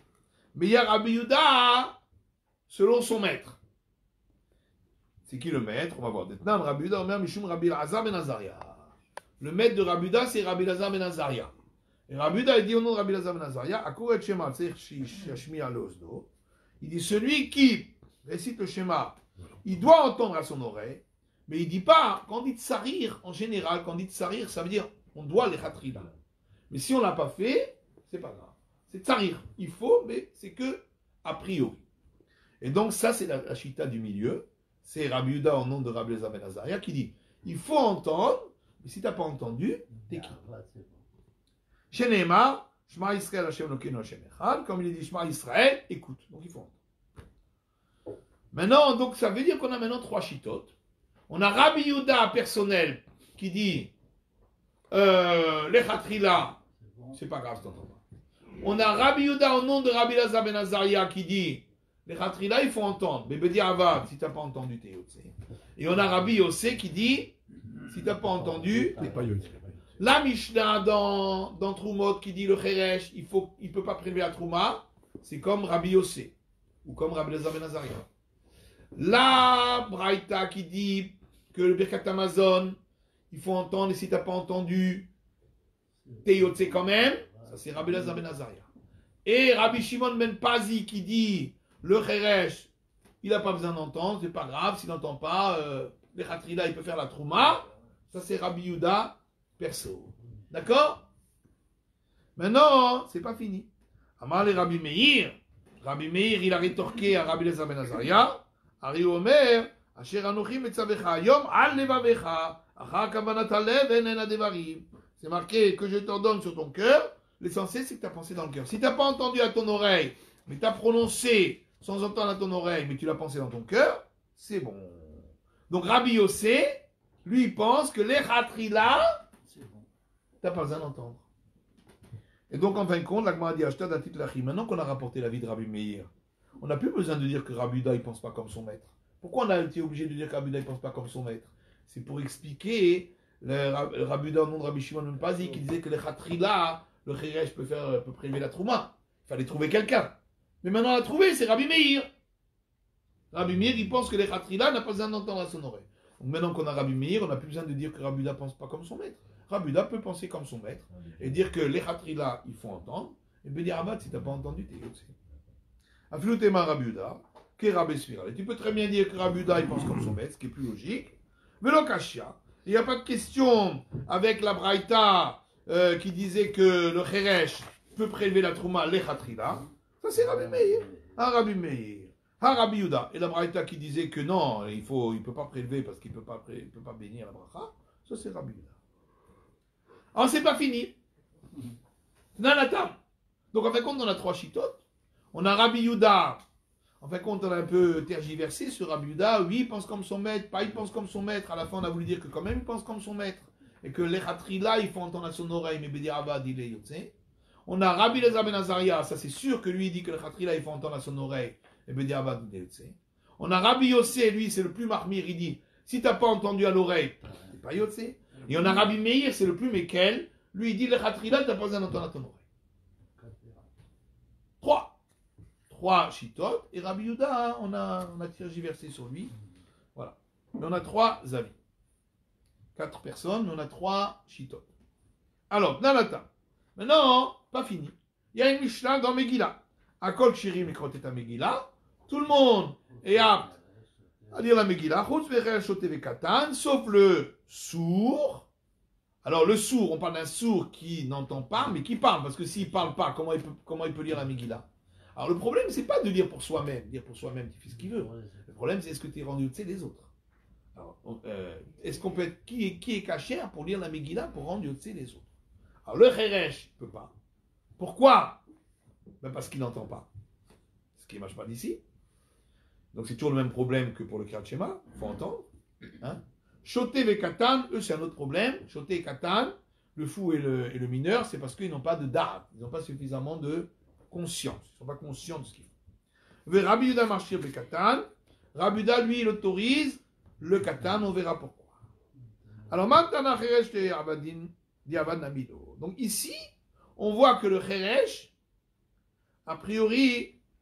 Mais il y a Rabbi Yehuda selon son maître. C'est qui le maître? On va voir. Maintenant, Rabbi Yehuda, Omer Mishum Rabbi Elazar ben Azaria. Le maître de Rabbi Yehuda, c'est Rabbi Elazar ben Azaria. Et Rabbi Yehuda, il dit au nom de Rabbi Elazar ben Azaria, Akuret Shema, Shashmi Alozno. Il dit celui qui récite le Shema, il doit entendre à son oreille, mais il ne dit pas, quand on dit tsarir, en général, quand on dit tsarir, ça veut dire on doit les khatrila. Mais si on ne l'a pas fait, c'est pas grave. C'est tsarir. Il faut, mais c'est que a priori. Et donc, ça, c'est la, la chita du milieu. C'est Rabbi Yehuda au nom de Rabbi Elazar ben Azaria qui dit il faut entendre, mais si tu n'as pas entendu, t'es qui? Sheneema, Shema Yisrael Hashem Elokeinu Hashem Echad, comme il dit Shema Yisrael, écoute. Donc, il faut entendre. Maintenant, donc, ça veut dire qu'on a maintenant trois chitotes. On a Rabbi Yehuda personnel qui dit euh, les khatrila, c'est pas grave, t'entends pas. On a Rabbi Yehuda au nom de Rabbi Elazar ben Azaria qui dit les khatrila, il faut entendre. Mais Bedi Avad, si t'as pas entendu, t'es Yotse. Et on a Rabbi Yossé qui dit si t'as pas entendu, t'es pas Yotse. La Mishnah dans, dans Troumot qui dit le Cheresh, il faut, il peut pas prélever la Trouma, c'est comme Rabbi Yossé ou comme Rabbi Elazar ben Azaria. La Braïta qui dit que le Birkat Amazon, il faut entendre, et si tu n'as pas entendu, t'es Yotse quand même, ça c'est Rabbi Elazar ben Azaria. Et Rabbi Shimon ben Pazi qui dit le Cheresh, il n'a pas besoin d'entendre, c'est pas grave, s'il n'entend pas, euh, les Khatrila, il peut faire la Trouma, ça c'est Rabbi Yehuda perso. D'accord? Maintenant, c'est pas fini. Amar le Rabbi Meir, Rabbi Meir, il a rétorqué à Rabbi Elazar ben Azaria. Ari Omer, Asher Anochi Metzavecha, Yom Al Levavecha, Achar Kavanat Alev Enen Adevarim. C'est marqué que je t'ordonne sur ton cœur. L'essentiel, c'est que tu as pensé dans le cœur. Si tu n'as pas entendu à ton oreille, mais tu as prononcé sans entendre à ton oreille, mais tu l'as pensé dans ton cœur, c'est bon. Donc Rabbi Yossé, lui, il pense que les Khatrila, tu n'as pas besoin d'entendre. Et donc, en fin de compte, la Gemara dit Ashta Datit Lachi. Maintenant qu'on a rapporté la vie de Rabbi Meir, on n'a plus besoin de dire que Rabbi Yehuda, il ne pense pas comme son maître. Pourquoi on a été obligé de dire que Rabbi Yehuda, il ne pense pas comme son maître? C'est pour expliquer le Rabbi Yehuda au nom de Rabbi Shimon ben Pazi qui disait que les Khatrila, le Cheresh peut, faire, peut prélever la Trouma. Il fallait trouver quelqu'un. Mais maintenant on l'a trouvé, c'est Rabbi Meir. Rabbi Meir, il pense que les Khatrila n'a pas besoin d'entendre à son oreille. Donc maintenant qu'on a Rabbi Meir, on n'a plus besoin de dire que Rabbi Yehuda ne pense pas comme son maître. Rabbi Yehuda peut penser comme son maître et dire que les Khatrila, il faut entendre. Et Bedi Abad, si tu n'as pas entendu, tu es aussi. Afilutema Rabbi Yehuda, que Rabbi Sfira. Et tu peux très bien dire que Rabbi Yehuda, il pense comme son maître, ce qui est plus logique. Velo Kashia. Il n'y a pas de question avec la Braïta euh, qui disait que le Cheresh peut prélever la Trouma, les Khatrila. Ça, c'est Rabbi Meir. Ah, Rabbi Meir. Ah, Rabbi Yehuda. Et la Braïta qui disait que non, il ne il peut pas prélever parce qu'il ne peut, peut pas bénir la bracha. Ça, c'est Rabbi Yehuda. Alors, c'est pas fini. Nanatam. Donc, en fin de compte, on a trois chitotes. On a Rabbi Yehuda. En fin de compte, on a un peu tergiversé sur Rabbi Yehuda. Oui, il pense comme son maître. Pas, il pense comme son maître. À la fin, on a voulu dire que quand même, il pense comme son maître. Et que les Khatrila, il faut entendre à son oreille. Mais Bedi Abad, il est Yotse. On a Rabbi Elazar ben Azaria. Ça, c'est sûr que lui, il dit que les Khatrila, il faut entendre à son oreille. Et Bedi Abad, il est Yotse. On a Rabbi Yossé. Lui, c'est le plus marmire. Il dit, si tu n'as pas entendu à l'oreille, c'est pas Yotse. Et on a Rabbi Meir, c'est le plus Mekel. Lui, il dit, les Khatrila, tu n'as pas besoin d'entendre à ton oreille. Trois. Trois chitotes. Et Rabbi Yehuda, hein, on a, on a tergiversé sur lui. Voilà. Mais on a trois avis. Quatre personnes, mais on a trois chitotes. Alors, Nalata. Maintenant, pas fini. Il y a une Mishnah dans Megillah. Akol Shirim et Kroteta Megillah. Tout le monde est apte à lire la Megillah. Sauf le sourd. Alors, le sourd, on parle d'un sourd qui n'entend pas, mais qui parle. Parce que s'il ne parle pas, comment il peut, comment il peut lire la Megillah? Alors, le problème, c'est pas de lire pour soi-même. Lire pour soi-même, tu fais ce qu'il veut. Le problème, c'est est-ce que tu es rendu au-dessus des autres? Alors, euh, est-ce qu'on peut être. Qui est, qui est cachère pour lire la Megillah pour rendre au-dessus des autres? Alors, le Cheresh ne peut pas. Pourquoi? Ben parce qu'il n'entend pas. Ce qui ne marche pas d'ici. Donc, c'est toujours le même problème que pour le Kriyat Shema. Il faut entendre. Hein? Choté et Katan, eux, c'est un autre problème. Choté et Katan, le fou et le, et le mineur, c'est parce qu'ils n'ont pas de da'at. Ils n'ont pas suffisamment de conscience. Ils ne sont pas conscients de ce qu'ils font. Rabbi Yehuda marchir et Katan. Rabbi Yehuda, lui, il autorise le Katan. On verra pourquoi. Alors, maintenant, Cheresh et Abadin, dit Abad Namido. Donc, ici, on voit que le Cheresh, a priori,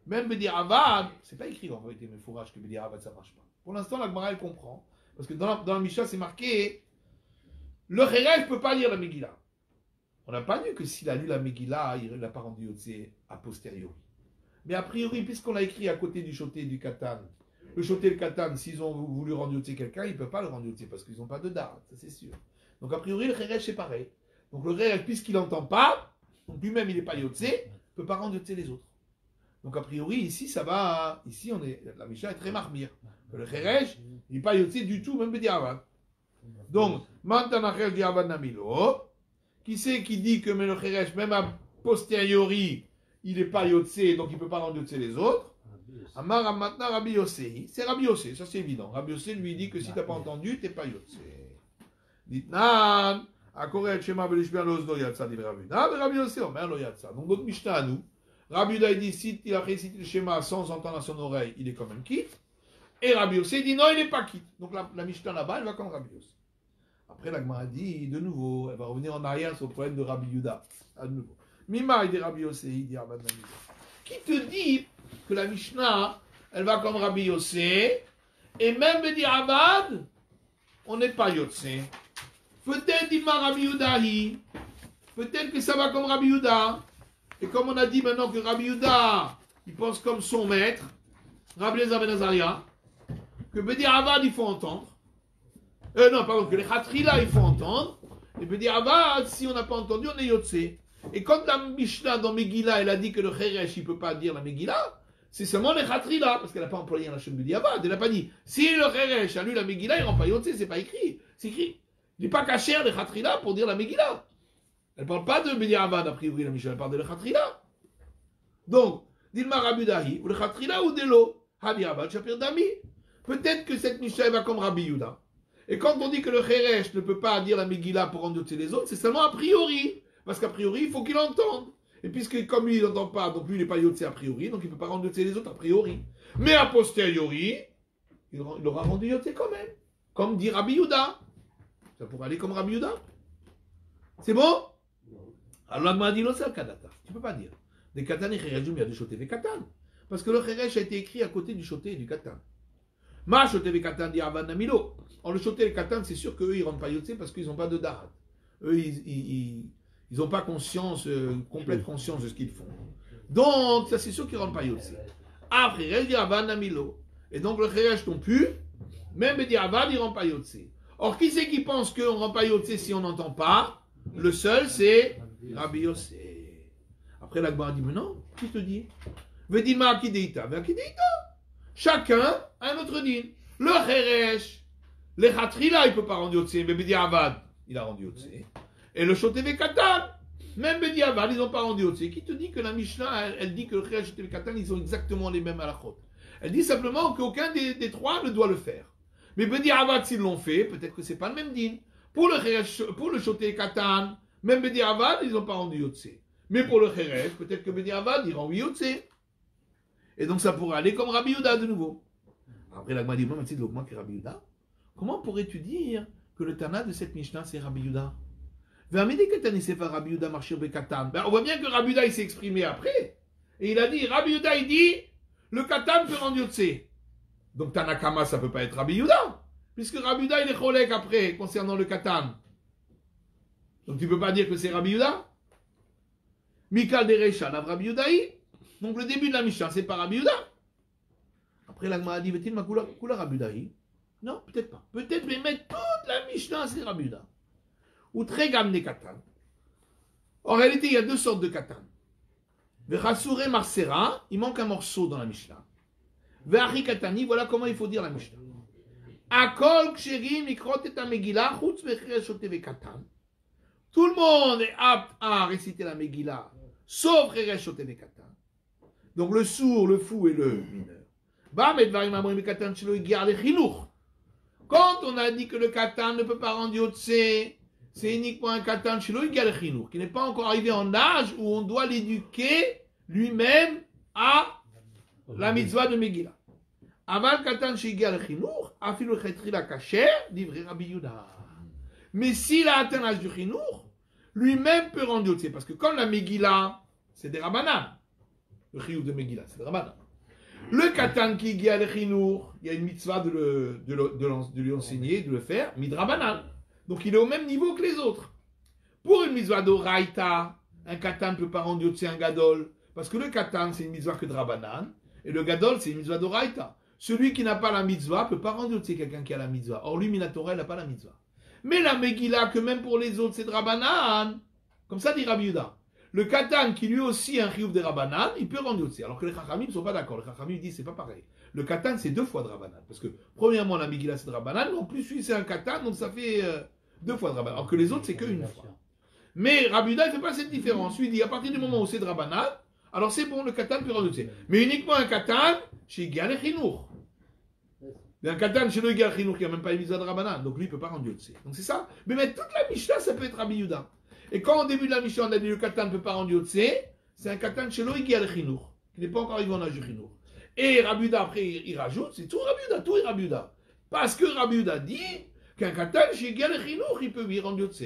même Bediravad, c'est pas écrit en vérité, mais fourrage que Bediravad ça marche pas. Pour l'instant, la Gemara elle comprend. Parce que dans la, dans la Mishnah, c'est marqué le Kherej ne peut pas lire la Megillah. On n'a pas dit que s'il a lu la Megillah, il n'a pas rendu Yotze a posteriori. Mais a priori, puisqu'on l'a écrit à côté du Shoté et du Katan, le Shoté et le Katan, s'ils ont voulu rendre Yotze quelqu'un, ils ne peuvent pas le rendre Yotze parce qu'ils n'ont pas de Dard, ça c'est sûr. Donc a priori, le Kherej c'est pareil. Donc le Kherej, puisqu'il n'entend pas, donc lui-même il n'est pas Yotze, ne peut pas rendre Yotze les autres. Donc a priori, ici, ça va. Ici, on est, la Mishnah est très marmire. Le Kherej, il n'est pas Yotze du tout, même Bediavad. Donc, Mantanachel Diavad Namilo, qui c'est qui dit que le Kherej, même a posteriori, il n'est pas Yotze, donc il ne peut pas rendre Yotze les autres. Amar maintenant Rabbi Yossei, c'est Rabbi Yossei, ça c'est évident. Rabbi Yossei lui dit que si tu n'as pas entendu, tu n'es pas Yotze. Ditnan, Akoret Shema Belishber Lozdo Yatsa, dit Rabbi. Ah, mais Rabbi Yossei, on merde Yatsa. Donc, notre Mishnah à nous. Rabbi Yuda dit, si il a récité le schéma sans entendre à son oreille, il est quand même quitte. Et Rabbi Yossei dit, non, il n'est pas quitte. Donc la, la Mishnah là-bas, elle va comme Rabbi Yossei. Après, la Gemara dit, de nouveau, elle va revenir en arrière sur le problème de Rabbi Yuda. À nouveau. Mima, il dit Rabbi Yossei, il dit Rabbi Yossei. Qui te dit que la Mishnah, elle va comme Rabbi Yossei, et même Bedi Abad, on n'est pas Yossei. Peut-être, dit Rabbi Yudahi, peut-être que ça va comme Rabbi Yuda. Et comme on a dit maintenant que Rabbi Yuda, il pense comme son maître, Rabbi Elazar ben Azaria, que Bedi Avad, il faut entendre. Euh, non, pardon, que les Khatrila, il faut entendre. Et Bedi Avad, si on n'a pas entendu, on est Yotze. Et quand la Mishnah dans Megillah, elle a dit que le Kheresh, il ne peut pas dire la Megillah, c'est seulement les Khatrila, parce qu'elle n'a pas employé la chaîne Bedi Avad. Elle n'a pas dit, si le Kheresh a lu la Megillah, il ne rend pas Yotze, c'est pas écrit. C'est écrit. Il n'est pas caché les Khatrila pour dire la Megillah. Elle ne parle pas de Bedi Avad, a priori, la Mishnah, elle parle de l'Echatrila. Donc, Dilma Rabudahi, ou l'Echatrila ou Delo, Habi Avad, Shapir Dami. Peut-être que cette Mishnah va comme Rabbi Yuda. Et quand on dit que le Kheresh ne peut pas dire la Megillah pour rendre Yotze les autres, c'est seulement a priori. Parce qu'a priori, il faut qu'il entende. Et puisque comme lui, il n'entend pas, donc lui, il n'est pas Yotze a priori, donc il ne peut pas rendre Yotze les autres a priori. Mais a posteriori, il aura rendu Yotze quand même. Comme dit Rabbi Yuda. Ça pourrait aller comme Rabbi Yuda. C'est bon? Alors la Gemara dit non, c'est le kadata. Tu ne peux pas dire. Des katan et kherej, il y a du shoté et katan. Parce que le kherej a été écrit à côté du shoté et du katan. Ma shoté et katan dit Avad Namilo. En le shoté et le katan, c'est sûr qu'eux, ils ne rentrent pas yotze parce qu'ils n'ont pas de darat. Eux, ils n'ont pas conscience, euh, complète conscience de ce qu'ils font. Donc, ça c'est sûr qu'ils ne rentrent pas yotze. Après, kherej dit Avad Namilo. Et donc le kherej non plus, même dit Avad, il ne rentre pas yotze. Or, qui c'est qui pense qu'on ne rend pas yotze si on n'entend pas? Le seul, c'est Rabbi Yossei. Après, la Gemara dit, mais non, qui te dit? Vedima akideita, akideita. Chacun a un autre din. Le Kheresh, le Khatrila, il ne peut pas rendre Yotze, mais Bedi Avad, il a rendu Yotze. Et le Shotev Katan, même Bedi Avad, ils n'ont pas rendu Yotze. Qui te dit que la Mishnah, elle, elle dit que le Kheresh et le Shotev Katan, ils ont exactement les mêmes halachot? Elle dit simplement qu'aucun des, des trois ne doit le faire. Mais Bedi Avad, s'ils l'ont fait, peut-être que ce n'est pas le même din. Pour le Kheresh, pour le Shotev Katan, même Bedi Avad, ils n'ont pas rendu Yotze. Mais pour le Kheresh, peut-être que Bedi Avad, il rend Yotze. Et donc ça pourrait aller comme Rabbi Yuda de nouveau. Après, la Gemara dit, moi, Mathilde, au moins que Rabbi Yuda. Comment pourrais-tu dire que le Tana de cette Mishnah, c'est Rabbi Yuda? Ben, on voit bien que Rabbi Yuda, il s'est exprimé après. Et il a dit, Rabbi Yuda, il dit, le Katan peut rendre Yotze. Donc Tanakama, ça ne peut pas être Rabbi Yuda. Puisque Rabbi Yuda, il est cholek après, concernant le Katan. Donc tu ne peux pas dire que c'est Rabbi Yuda. Mikal Derecha, la Rabbi Yudaï. Donc le début de la Mishnah, c'est pas Rabbi Yuda. Après la Gemara a dit, veut-il ma kula Rabbi Yudaï? Non, peut-être pas. Peut-être, mais mettre toute la Mishnah, c'est Rabbi Yuda. Ou très gamme des Katan. En réalité, il y a deux sortes de Katan. Vechasure Marsera, il manque un morceau dans la Mishnah. Ve'achi Katani, voilà comment il faut dire la Mishnah. Akol ksherim mikrot et Megillah, chutz vechre shotev Katan. Tout le monde est apte à réciter la Megillah, sauf Kheresh Shotev Katan. Donc le sourd, le fou et le mineur. Quand on a dit que le Katan ne peut pas rendre Yotze, c'est uniquement un Katan Shelo Igal Chinour, qui n'est pas encore arrivé en âge où on doit l'éduquer lui-même à la mitzvah de Megillah. Aval Katan Shigal Chinour, afilu Chetrila Kacher, livré Rabbi Yuda. Mais s'il a atteint l'âge du Chinour, lui-même peut rendre Yotze. Parce que comme la Megillah, c'est des Rabbanan. le chiyuv de Megillah, c'est Drabanan. Le katan qui est à l'echinour, il y a une mitzvah de, le, de, le, de, le, de lui enseigner, de le faire, midrabanan. Donc il est au même niveau que les autres. Pour une mitzvah d'oraita, un katan ne peut pas rendre yotse un gadol, parce que le katan c'est une mitzvah que drabanan, et le gadol c'est une mitzvah d'oraita. Celui qui n'a pas la mitzvah ne peut pas rendre yotse quelqu'un qui a la mitzvah. Or lui, Minatora, il n'a pas la mitzvah. Mais la Megillah, que même pour les autres c'est drabanan, comme ça dit Rabbi Yehuda. Le katan, qui lui aussi a un chiyuv de Rabbanan, il peut rendre yotse. Alors que les chachamim ne sont pas d'accord. Les chachamim disent c'est pas pareil. Le katan, c'est deux fois de Rabbanan. Parce que, premièrement, la Megillah, c'est de Rabbanan. En plus, lui, c'est un katan, donc ça fait euh, deux fois de Rabbanan. Alors que les autres, c'est qu'une fois. Mais Rabbi Yehuda, il ne fait pas cette différence. Lui, il dit à partir du moment où c'est de Rabbanan, alors c'est bon, le katan peut rendre yotse. Mais uniquement un katan chez Gal et Chinour. Mais un katan chez le Gal et Chinour qui n'a même pas une mitzvah de Rabbanan. Donc lui, il ne peut pas rendre yotse. Donc c'est ça. Mais, mais toute la Mishnah, ça peut être Rabbi Yehuda. Et quand au début de la mission on a dit le katan ne peut pas rendre yotse, c'est un katan chez l'oïgi al chinour, qui n'est pas encore arrivé en âge de chinour. Et Rabbi Yehuda après il, il rajoute, c'est tout Rabbi Yehuda, tout est Rabbi Yehuda. Parce que Rabbi Yehuda dit qu'un katan chez l'oïgi al chinour, il peut lui rendre yotse.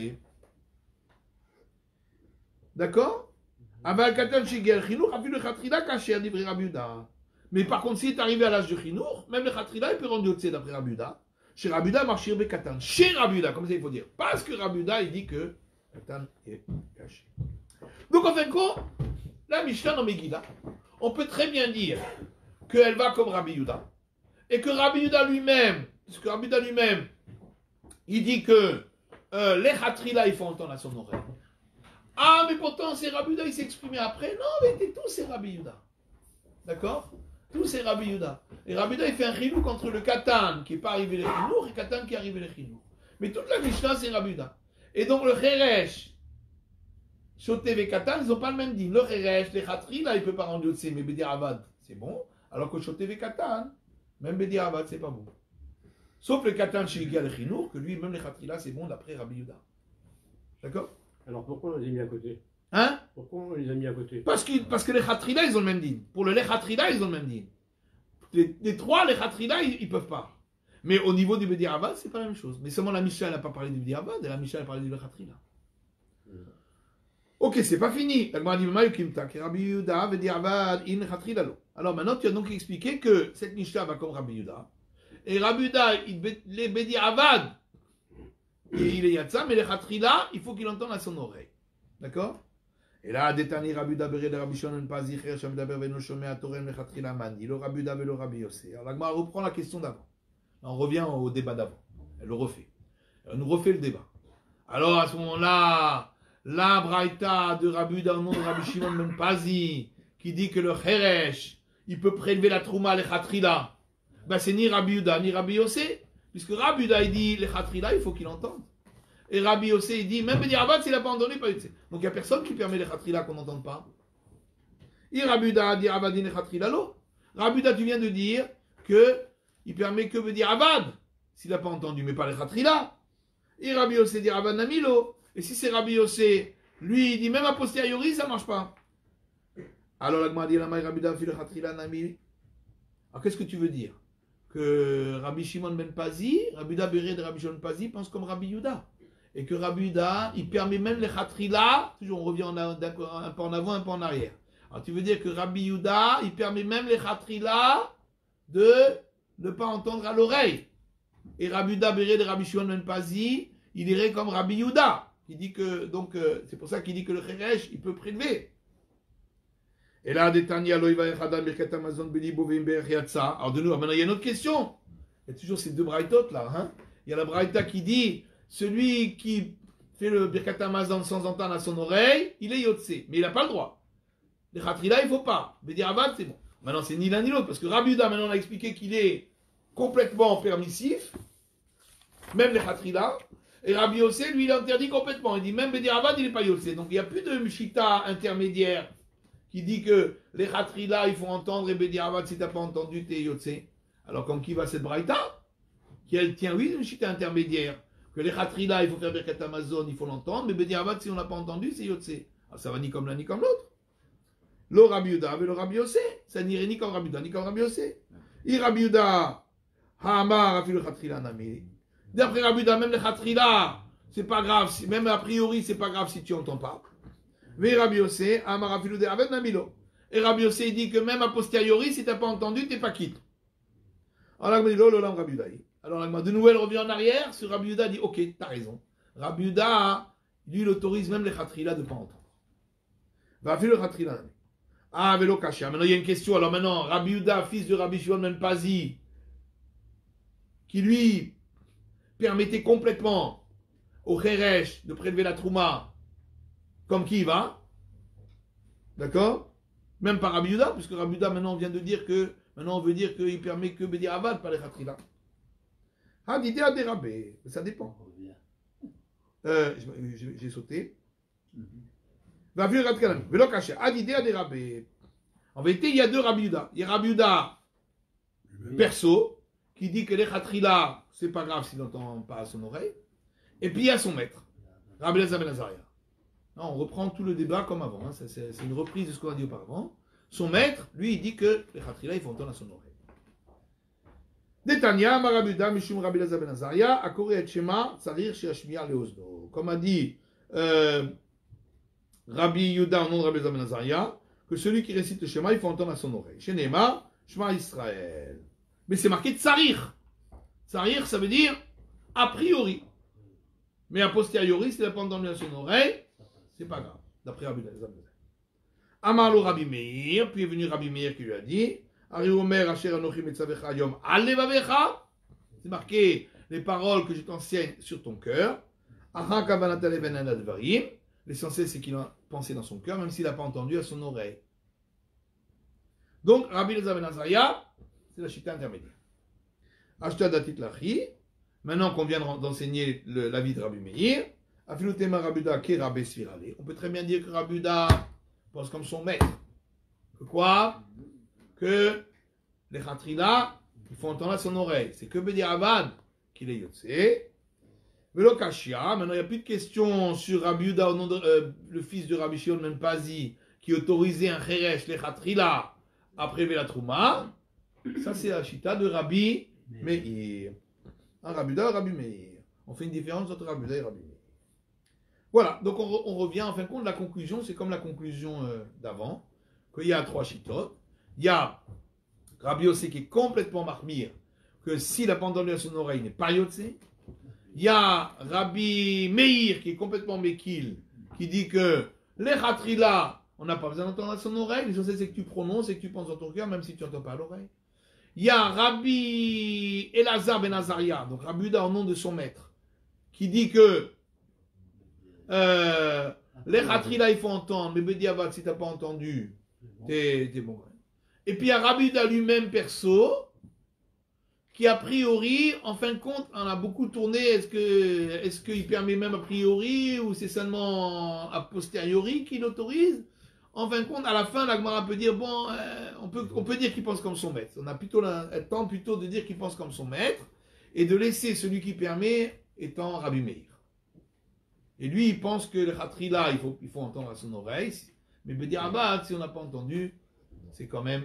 D'accord? Avec un katan chez l'oïgi al chinour, a vu le khatrila caché, livré Rabbi Yehuda. Mais par contre, s'il est arrivé à l'âge de chinour, même le khatrila il peut rendre yotse d'après Rabbi Yehuda. Chez Rabbi Yehuda, marchir be katan. Chez Rabbi Yehuda, comme ça il faut dire. Parce que Rabbi Yehuda, il dit que katan est caché. Donc en fin de compte, la Mishnah dans Megillah, on peut très bien dire qu'elle va comme Rabbi Yehuda, et que Rabbi Yehuda lui-même, parce que Rabbi Yehuda lui-même, il dit que euh, les khatrila, il faut entendre à son oreille. Ah, mais pourtant, c'est Rabbi Yehuda, il s'est exprimé après. Non, mais tout, c'est Rabbi Yehuda. D'accord? Tout, c'est Rabbi Yehuda. Et Rabbi Yehuda, il fait un chilouk entre le katan qui n'est pas arrivé les chinour et le katan qui est arrivé les chinour. Mais toute la Mishnah, c'est Rabbi Yehuda. Et donc le Cheresh, Shotev et Katan, ils n'ont pas le même din. Le Cheresh, les Khatri, là, il ne peut pas rendre yotse, mais Bedi Avad, c'est bon. Alors que Shotev et Katan, même Bedi Avad, c'est pas bon. Sauf le Katan chez Gal et Chinour, que lui, même les Khatri, là, c'est bon d'après Rabbi Yehuda. D'accord? Alors pourquoi on les a mis à côté? Hein? Pourquoi on les a mis à côté? Parce que, parce que les Khatri, là, ils ont le même din. Pour le les Khatri, là, ils ont le même din. Les, les trois, les Khatri, là, ils ne peuvent pas. Mais au niveau du Bedi Avad, c'est pas la même chose. Mais seulement la Mishnah n'a pas parlé du Bedi Avad, et la Mishnah a parlé du Khatrila. Mm. Ok, c'est pas fini. Alors maintenant, tu as donc expliqué que cette Mishnah va comme Rabbi Yehuda. Et Rabbi Yehuda, les Bedi Avad, il est Yatsa, mais les Khatrila, il faut qu'il entende à son oreille. D'accord? Et là, Détani Rabbi Yehuda Bere de Rabbi Shimon pas Zicher, Shem Daber Veno Shomé Atorem, le Khatrila Mani, le Rabbi Yehuda le Rabbi Yossé. Alors la Gemara reprend la question d'avant. On revient au débat d'avant. Elle le refait. Elle nous refait le débat. Alors à ce moment-là, la braïta de Rabbi Yehuda au nom de Rabbi Shimon ben Pazi, qui dit que le Cheresh, il peut prélever la trouma les Khatrila. Ben c'est ni Rabbi Yehuda ni Rabbi Yossé, puisque Rabbi Yehuda il dit les Khatrila, il faut qu'il entende. Et Rabbi Yossé il dit même Bedi Avad s'il n'a pas entendu, pas Yossé. Donc il n'y a personne qui permet les Khatrila qu'on n'entende pas. Et Rabbi Yehuda dit Avadin les Khatrila lo. Rabbi Yehuda tu viens de dire que il permet que veut dire Avad, s'il n'a pas entendu, mais pas les Khatrila. Et Rabbi Yossé dit Avad Namilo. Et si c'est Rabbi Yossé, lui, il dit même a posteriori, ça ne marche pas. Alors la Gemara dit la Rabbi Yehuda fi le Khatrila Nami. Alors qu'est-ce que tu veux dire? Que Rabbi Shimon ben Pazi, Rabbi Yehuda Béré de Rabbi Shimon ben Pazi pense comme Rabbi Yehuda. Et que Rabbi Yehuda, il permet même les Khatrila, toujours on revient en, un peu en avant, un peu en arrière. Alors tu veux dire que Rabbi Yehuda, il permet même les Khatrila de ne pas entendre à l'oreille. Et Rabbi Yehuda Béré de Rabbi Shimon ben Pazi, il irait comme Rabbi Yehuda. Il dit que, donc, euh, c'est pour ça qu'il dit que le Cheresh, il peut prélever. Et là, Détania, Loïva Echadam, Birkat Amazon, Beli, Bovim, Berchiatsa. Alors, de nous, maintenant, il y a une autre question. Il y a toujours ces deux braïtotes là. Hein. Il y a la braïta qui dit celui qui fait le Birkat Amazon sans entendre à son oreille, il est Yotse. Mais il n'a pas le droit. Les Khatrila, il ne faut pas. Bédir Avad, c'est bon. Maintenant, c'est ni l'un ni l'autre. Parce que Rabbi Yehuda, maintenant, on a expliqué qu'il est complètement permissif. Même les Khatrila. Et Rabbi Yossé, lui, il interdit complètement. Il dit même Bédir Avad, il n'est pas Yossé. Donc il n'y a plus de Mshita intermédiaire qui dit que les Khatrila, il faut entendre et Bédir Avad, si tu n'as pas entendu, tu es Yossé. Alors comme qui va cette Braïta? Qui elle tient, oui, une Mshita intermédiaire. Que les Khatrila, il faut faire Birkat Amazon, il faut l'entendre. Mais Bédir Avad, si on n'a pas entendu, c'est Yossé. Alors ça va ni comme l'un ni comme l'autre. Le Rabbi Yehuda avec le Rabbi Yossé. Ça n'irait ni comme Rabbi Yehuda ni comme Rabbi Yossé. Et Rabbi Yehuda, Hamar, a fait le Khatrila Nami. D'après Rabbi Yehuda, même les Khatrila, c'est pas grave, si, même a priori, c'est pas grave si tu n'entends pas. Mais Rabbi Yossé, Amar Afilu de Aved Namilo. Et Rabbi Yossé dit que même a posteriori, si tu n'as pas entendu, tu n'es pas quitte. Alors Agma dit, oh, l'olam Rabbi Yuda. Alors Agma de nouveau revient en arrière, sur Rabbi Yuda dit, ok, tu as raison. Rabbi Yuda, lui, il autorise même les khatrila de ne pas entendre. Va faire le khatrila. Ah, vélo caché. Maintenant, il y a une question. Alors maintenant, Rabbi Yuda, fils de Rabbi Shimon ben Pazi, qui lui permettait complètement au Kheresh de prélever la trouma comme qui il va. D'accord? Même par Rabbi Yuda, puisque Rabbi Yuda maintenant on vient de dire que, maintenant on veut dire qu'il permet que Bedi Avad par les Khatrila. Hadidé a dérabé, ça dépend. Euh, j'ai sauté. Va vu Ratkalam. Velo caché. Hadidé a dérabé. En vérité, il y a deux Rabbi Yuda. Il y a Rabbi Yuda perso, qui dit que les Khatrila, c'est pas grave s'il n'entend pas à son oreille. Et puis il y a son maître, Rabbi Elazar ben Azaria. Non, on reprend tout le débat comme avant, hein. C'est une reprise de ce qu'on a dit auparavant. Son maître, lui, il dit que les khatrila, ils font entendre à son oreille. Détania, Marabuda, Mishum Rabbi Elazar ben Azaria, Akore et Shema, Tsarir, Shiashmiya, Leozno. Comme a dit euh, Rabbi Yuda, au nom de Rabbi Elazar ben Azaria, que celui qui récite le Shema, il faut entendre à son oreille. Chez Nema, Shema Israël. Mais c'est marqué Tsarir. Tsarir, ça veut dire a priori. Mais a posteriori, s'il n'a pas entendu à son oreille, c'est pas grave, d'après Rabbi Elazar. Amarlo Rabbi Meir, puis est venu Rabbi Meir qui lui a dit, Ari Omer Asher Anochi Metzavecha Yom Alevavecha, c'est marqué les paroles que je t'enseigne sur ton cœur. Aha Kavanatale Ben Advarim, l'essentiel c'est qu'il a pensé dans son cœur, même s'il n'a pas entendu à son oreille. Donc Rabbi Elazar ben Azaria, c'est la chita intermédiaire. Ashta Datit Lachi. Maintenant qu'on vient d'enseigner l'avis de Rabbi Meir, on peut très bien dire que Rabbi Yuda pense comme son maître. Que quoi? Que les khatrila, ils font entendre à son oreille. C'est que Bedi Avad qu'il est yotzé. Velo Kashia, maintenant il n'y a plus de questions sur Rabbi Yuda, au nom de, euh, le fils de Rabbi Shimon ben Pazi, qui autorisait un Kheresh, les khatrila, à prélever la trouma. Ça c'est la chita de Rabbi Meir. Un Rabbi Yuda et Rabbi Meir. On fait une différence entre Rabbi Yuda et Rabbi Meir. Voilà, donc on, re, on revient, en fin de compte, la conclusion, c'est comme la conclusion euh, d'avant, qu'il y a trois chitotes. Il y a Rabbi Yossé qui est complètement marmire, que s'il n'a pas entendu à son oreille, il n'est pas yotzé. Il y a Rabbi Meir qui est complètement mekil, qui dit que les khatrila, on n'a pas besoin d'entendre à son oreille, l'essentiel c'est que tu prononces et que tu penses dans ton cœur, même si tu n'entends pas à l'oreille. Il y a Rabbi Elazar ben Azaria, donc Rabbi Yuda au nom de son maître, qui dit que euh, les khatrila il faut entendre, mais Bedi Avad si tu n'as pas entendu, t'es bon. Et puis il y a Rabbi Yuda lui-même perso, qui a priori, en fin de compte, on a beaucoup tourné, est-ce que est-ce qu'il permet même a priori, ou c'est seulement a posteriori qu'il autorise? En fin de compte, à la fin, la Gemara peut dire, bon, euh, on, peut, on peut dire qu'il pense comme son maître. On a plutôt le temps plutôt de dire qu'il pense comme son maître, et de laisser celui qui permet étant Rabbi Meir. Et lui, il pense que le khatrila, il faut, il faut entendre à son oreille, mais Bedi Avad, si on n'a pas entendu, c'est quand même...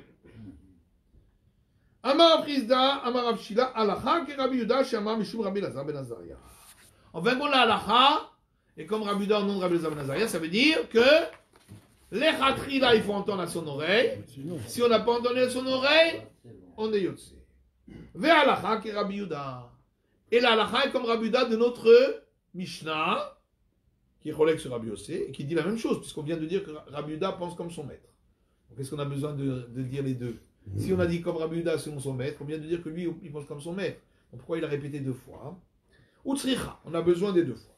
Amar Prisda, Amar Avshila, Alacha, que Rabbi Yuda, Shama, Mishum Rabbi Elazar ben Azaria. En fin de compte, la Alacha, et comme Rabbi Yuda au nom de Rabbi Elazar ben Azaria, ça veut dire que les khatrila, il faut entendre à son oreille. Si on n'a pas entendu à son oreille, on est yotse. Ve Alacha, que Rabbi Yuda. Et la Alacha est comme Rabbi Yuda de notre Mishnah, qui est collègue sur Rabbi Yossé, et qui dit la même chose, puisqu'on vient de dire que Rabbi Yuda pense comme son maître. Donc, est-ce qu'on a besoin de, de dire les deux? Si on a dit comme Rabbi Yuda selon son maître, on vient de dire que lui, il pense comme son maître. Donc pourquoi il a répété deux fois? Utsricha, on a besoin des deux fois.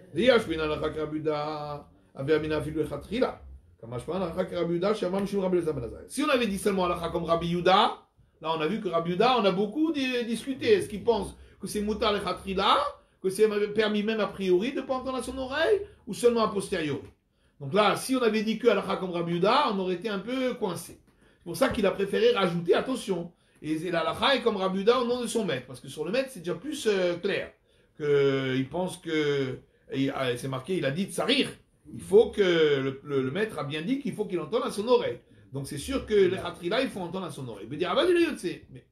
Si on avait dit seulement Alacha comme Rabbi Yuda, là on a vu que Rabbi Yuda, on a beaucoup discuté. Est-ce qu'il pense que c'est Mutar le Khatrila, que c'est permis même a priori de ne pas entendre à son oreille, ou seulement a posteriori? Donc là, si on avait dit que Alacha comme Rabbi Yuda, on aurait été un peu coincé. C'est pour ça qu'il a préféré rajouter attention. Et l'Alacha est comme Rabbi Yuda au nom de son maître. Parce que sur le maître, c'est déjà plus euh, clair. Qu'il pense que, c'est marqué, il a dit Tsarir. Il faut que, le, le, le maître a bien dit qu'il faut qu'il entende à son oreille. Donc c'est sûr que les khatrila, il faut entendre à son oreille. Il veut dire, ah bah, il est yotse. Mais.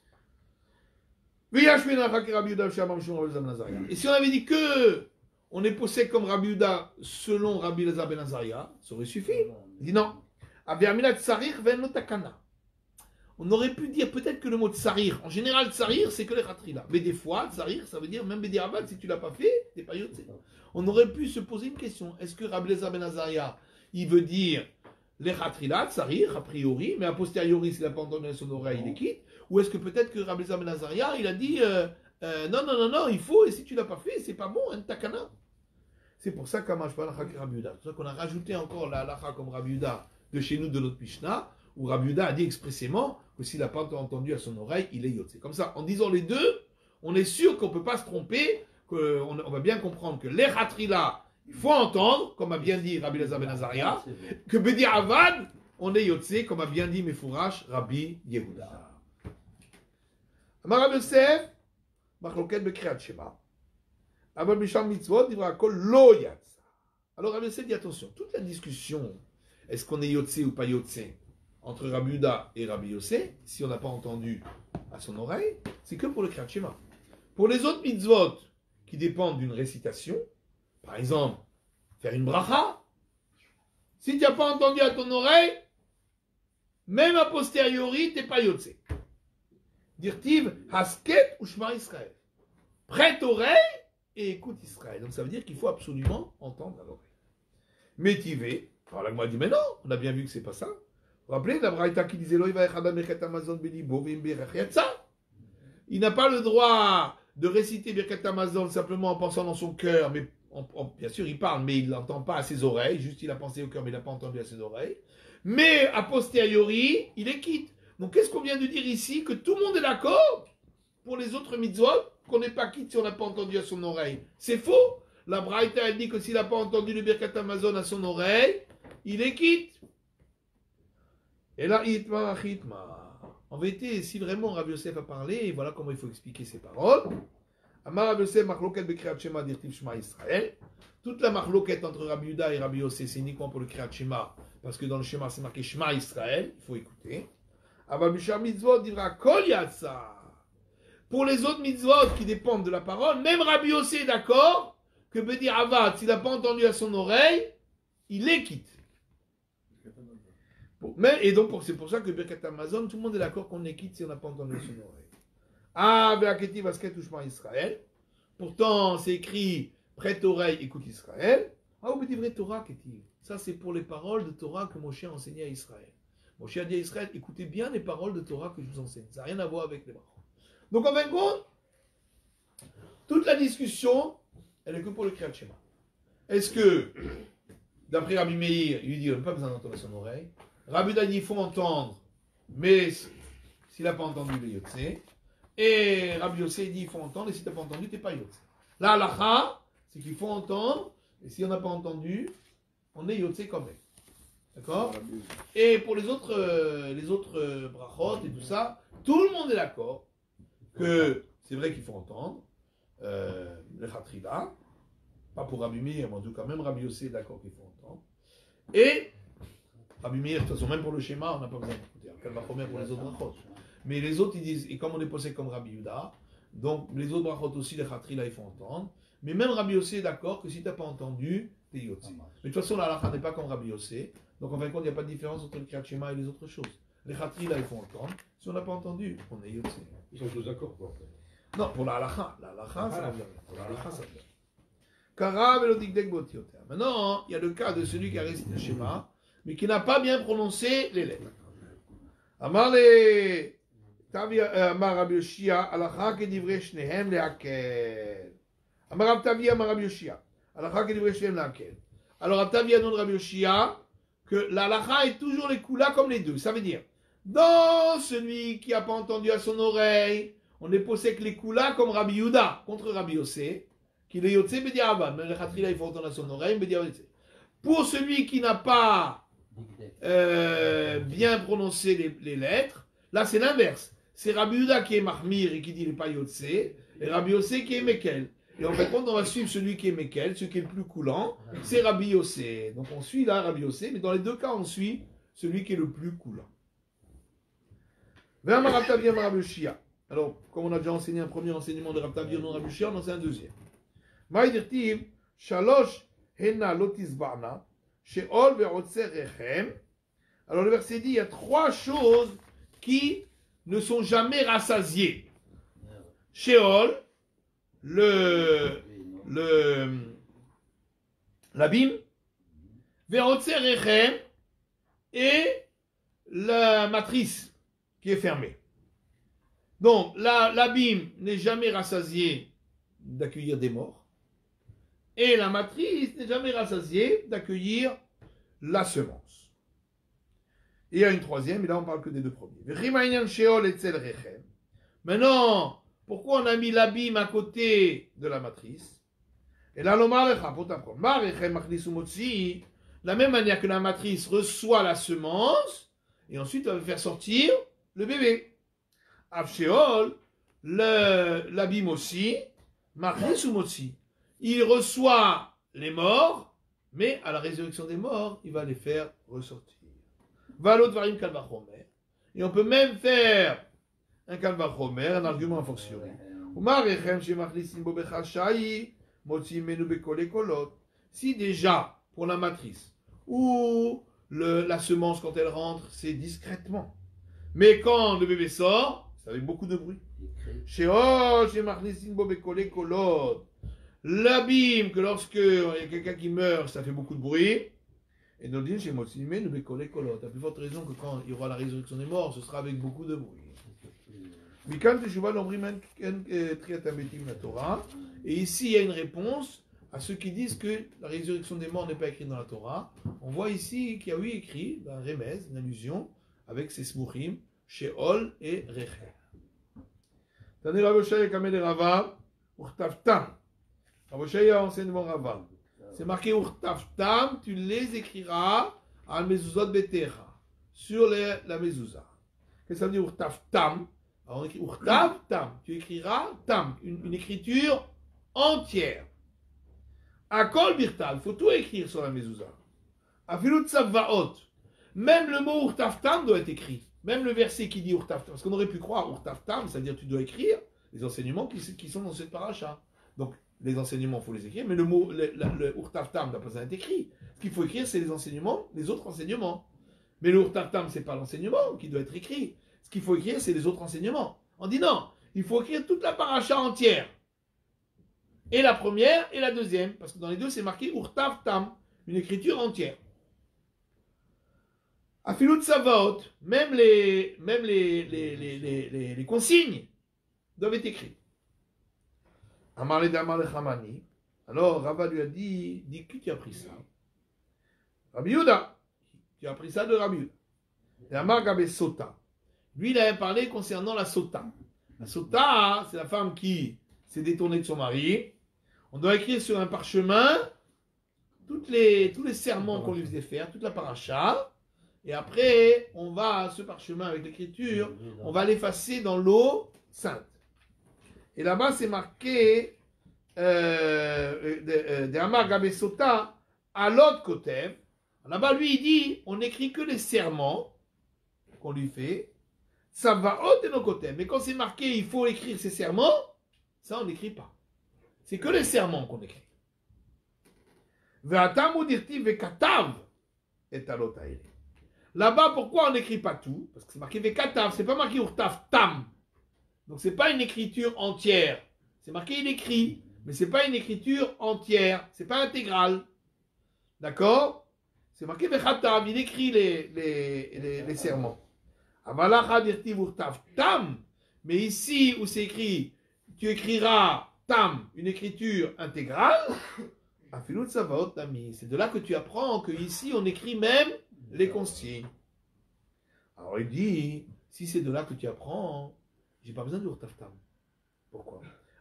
Et si on avait dit que on est possède comme Rabbi Yuda selon Rabbi Elazar ben Azaria, ça aurait suffi. Il dit non. Aviamina tsarir ve'en takana. On aurait pu dire peut-être que le mot tsarir, en général tsarir c'est que les khatrila. Mais des fois, tsarir ça veut dire même Bediavad, si tu l'as pas fait, t'es pas yotze. On aurait pu se poser une question. Est-ce que Rabbi Elazar ben Azaria, il veut dire les khatrila, tsarir, a priori, mais a posteriori, s'il n'a pas entendu son oreille, il les quitte? Ou est-ce que peut-être que Rabbi Elazar ben Azaria, il a dit euh, euh, non, non, non, non, il faut, et si tu l'as pas fait, c'est pas bon, un takana. C'est pour ça qu'Amash Balachak et Rabbi Yehuda. C'est pour ça qu'on a rajouté encore la halacha comme Rabbi Yehuda de chez nous, de notre Mishnah, où Rabbi Yehuda a dit expressément que s'il n'a pas entendu à son oreille, il est yotze. Comme ça, en disant les deux, on est sûr qu'on ne peut pas se tromper, qu'on on va bien comprendre que les khatrila, il faut entendre, comme a bien dit Rabbi Elazar ben Azaria, que Bedi Avad, on est yotze, comme a bien dit Mefourash Rabbi Yehuda. Amar Rabbi Yosef, Machloket Bekriat Shema. Aval Misham Mitzvot, Divra Kol Lo Yatsa. Alors Rabbi Yosef dit attention, toute la discussion, est-ce qu'on est yotze ou pas yotze, entre Rabbi Yehuda et Rabbi Yosef, si on n'a pas entendu à son oreille, c'est que pour le Kriyat Shema. Pour les autres mitzvot qui dépendent d'une récitation, par exemple, faire une bracha, si tu n'as pas entendu à ton oreille, même a posteriori, tu n'es pas yotze. Dirtiv, hasket ou shema Israël. Prête oreille et écoute Israël. Donc ça veut dire qu'il faut absolument entendre à l'oreille. Métivé, alors la Gemara dit, mais non, on a bien vu que c'est pas ça. Vous vous rappelez la braïta qui disait il n'a pas le droit de réciter Birkat Hamazon simplement en pensant dans son cœur, mais en, en, bien sûr il parle, mais il n'entend pas à ses oreilles, juste il a pensé au cœur, mais il n'a pas entendu à ses oreilles. Mais a posteriori, il est quitte. Donc qu'est-ce qu'on vient de dire ici? Que tout le monde est d'accord pour les autres mitzvot, qu'on n'est pas quitte si on n'a pas entendu à son oreille. C'est faux. La braïta a dit que s'il n'a pas entendu le Birkat Hamazon à son oreille, il est quitte. Et là, Itma, Itma. En vérité, si vraiment Rabbi Yosef a parlé, voilà comment il faut expliquer ses paroles. Amar Rabbi Yosef, Machloket Bekriyat Shema dirtiv Shema Israël. Toute la machloket entre Rabbi Yehuda et Rabbi Yosef, c'est uniquement pour le Kriyat Shema, parce que dans le Shema, c'est marqué Shema Israël, il faut écouter. Aval Misham Mitzvot divra Kol Yatsa. Pour les autres mitzvot qui dépendent de la parole, même Rabbi Yosef est d'accord que Bedi Avad, s'il n'a pas entendu à son oreille, il les quitte. Mais, et donc, c'est pour ça que Birkat Hamazon, tout le monde est d'accord qu'on les quitte si on n'a pas entendu son oreille. Ah, Be'aketi Vasket Ushma Israël. Pourtant, c'est écrit prête oreille, écoute Israël. Ah, ou Bedivre Torah, Ketiv. Ça, c'est pour les paroles de Torah que Moshe a enseignées à Israël. Moshe a dit à Israël, écoutez bien les paroles de Torah que je vous enseigne. Ça n'a rien à voir avec les paroles. Donc, en fin de compte, toute la discussion, elle est que pour le Kriyat Shema. Est-ce que, d'après Rabbi Meir, il lui dit, on n'a pas besoin d'entendre son oreille. Rabbi Yehuda dit, il faut entendre, mais s'il n'a pas entendu, il est yotze. Et Rabbi Yosef dit, il faut entendre, et si tu n'as pas entendu, tu n'es pas yotze. La halacha, c'est qu'il faut entendre, et si on n'a pas entendu, on est yotze quand même. D'accord? Et pour les autres, euh, les autres euh, brachot et tout ça, tout le monde est d'accord que c'est vrai qu'il faut entendre, euh, le khatrila, pas pour Rabbi Meir, mais en tout cas, même Rabbi Yosef est d'accord qu'il faut entendre. Et Rabbi Meir, de toute façon, même pour le schéma, on n'a pas besoin d'écouter. Quelle va première pour les autres brachot. Mais les autres, ils disent, et comme on est posé comme Rabbi Yehuda, donc les autres brachot aussi, les khatrila, il faut entendre. Mais même Rabbi Yosef est d'accord que si tu n'as pas entendu, tu es yotze. Mais de toute façon, la halakha n'est pas comme Rabbi Yosef. Donc en fin de compte, il n'y a pas de différence entre le Kriyat Shema et les autres choses. Les khatrila, il faut entendre. Si on n'a pas entendu, on est yotze. Ils sont tous d'accord, quoi. Non, pour la halakha. La halakha, ça va bien. Pour la halakha, ça va bien. Kara velodikdek botioter. Maintenant, il y a le cas de celui qui a récité le schéma, mais qui n'a pas bien prononcé les lettres. Amar le Tavi Amar Rabbi Yoshia, halakha kedivre shnehem lehakel. Amar Rav Tavi Amar Rabbi Yoshia, halakha kedivre shnehem lehakel. Alors Rav Tavi annonce Rabbi Yoshia que la halakha est toujours les coups là comme les deux. Ça veut dire, dans celui qui n'a pas entendu à son oreille, on est posé que les coups là comme Rabbi Yehuda contre Rabbi Yosef, qu'il est yotze bediavad. Mais le khatrila, il faut entendre à son oreille, bediavad. Pour celui qui n'a pas euh, bien prononcé les, les lettres, là c'est l'inverse. C'est Rabbi Yehuda qui est mahmir et qui dit il n'est pas yotze, et Rabbi Yosef qui est mekel. Et en fait, on va suivre celui qui est mekel, celui qui est le plus coulant, c'est Rabbi Yosef. Donc on suit là Rabbi Yosef, mais dans les deux cas, on suit celui qui est le plus coulant. Alors, comme on a déjà enseigné un premier enseignement de Rav Tavi non Rabbi Yoshia, on en sait un deuxième. Maïdirtiv, Shalosh Hena Lotis Barna, Sheol Ve'otse Rechem, Alors le verset dit, il y a trois choses qui ne sont jamais rassasiées. Sheol, le, le, l'abîme, Verotzer Rechem et la matrice qui est fermée. Donc la, l'abîme n'est jamais rassasié d'accueillir des morts et la matrice n'est jamais rassasiée d'accueillir la semence. Et il y a une troisième, et là on parle que des deux premiers. Maintenant, pourquoi on a mis l'abîme à côté de la matrice? Et là, pour t'apprendre, la même manière que la matrice reçoit la semence, et ensuite elle va faire sortir le bébé. Avsheol, l'abîme aussi, matrice ou motzi. Il reçoit les morts, mais à la résurrection des morts, il va les faire ressortir. Valot varim kalvachomer. Et on peut même faire un kalvachomer, un argument a fortiori. Si déjà, pour la matrice, ou le, la semence quand elle rentre, c'est discrètement. Mais quand le bébé sort, c'est avec beaucoup de bruit. L'abîme, que lorsque il y a quelqu'un qui meurt, ça fait beaucoup de bruit. Et nous disons chez Motsimé, nous bécolé colot. À plus forte raison que quand il y aura la résurrection des morts, ce sera avec beaucoup de bruit. Et ici, il y a une réponse à ceux qui disent que la résurrection des morts n'est pas écrite dans la Torah. On voit ici qu'il y a oui écrit, un remez, une allusion, avec ces smuchim, Sheol et Rechel. Tane Raboshaya Kamel Rava, Urtavtam. Raboshaya enseigne mon Rava. C'est marqué Urtavtam, tu les écriras à Mezuzot Betecha, sur les, la Mezuzah. Qu'est-ce que ça veut dire Urtavtam? Alors on écrit Urtavtam, tu écriras Tam, une, une écriture entière. Akol Birtal, il faut tout écrire sur la Mezuzah. Afilut Tsavaot, même le mot Urtavtam doit être écrit. Même le verset qui dit Urtavtam, parce qu'on aurait pu croire Urtavtam, c'est-à-dire que tu dois écrire les enseignements qui, qui sont dans cette paracha. Donc les enseignements, il faut les écrire, mais le mot, le, le, le Urtavtam n'a pas besoin d'être écrit. Ce qu'il faut écrire, c'est les enseignements, les autres enseignements. Mais le Urtavtam, ce n'est pas l'enseignement qui doit être écrit. Ce qu'il faut écrire, c'est les autres enseignements. On dit non, il faut écrire toute la paracha entière. Et la première et la deuxième, parce que dans les deux, c'est marqué Urtavtam, une écriture entière. Afilut Savaot, même les, même les, les, les, les, les, les consignes doivent être écrites. Amar le Damar le Chamani. Alors Rava lui a dit, dis qui tu as pris ça? Rabbi Yehuda, tu as pris ça de Rabbi Yehuda. Et Amar Gabé Sota. Lui, il avait parlé concernant la Sota. La Sota, c'est la femme qui s'est détournée de son mari. On doit écrire sur un parchemin toutes les, tous les serments qu'on lui faisait faire, toute la paracha. Et après, on va, ce parchemin avec l'écriture, on va l'effacer dans l'eau sainte. Et là-bas, c'est marqué euh, de Amar Gabé Sota à l'autre côté. Là-bas, lui, il dit, on n'écrit que les serments qu'on lui fait. Ça va haut de nos côtés. Mais quand c'est marqué, il faut écrire ces serments, ça, on n'écrit pas. C'est que les serments qu'on écrit. Là-bas, pourquoi on n'écrit pas tout? Parce que c'est marqué Vekatav, c'est pas marqué Urtav Tam. Donc c'est pas une écriture entière. C'est marqué il écrit, mais c'est pas une écriture entière. C'est pas intégrale. D'accord? C'est marqué Vekatav, il écrit les, les, les, les sermons. Mais ici où c'est écrit, tu écriras Tam, une écriture intégrale, c'est de là que tu apprends que ici on écrit même les consignes. Alors il dit, si c'est de là que tu apprends, j'ai pas besoin de Urtavtam. Pourquoi?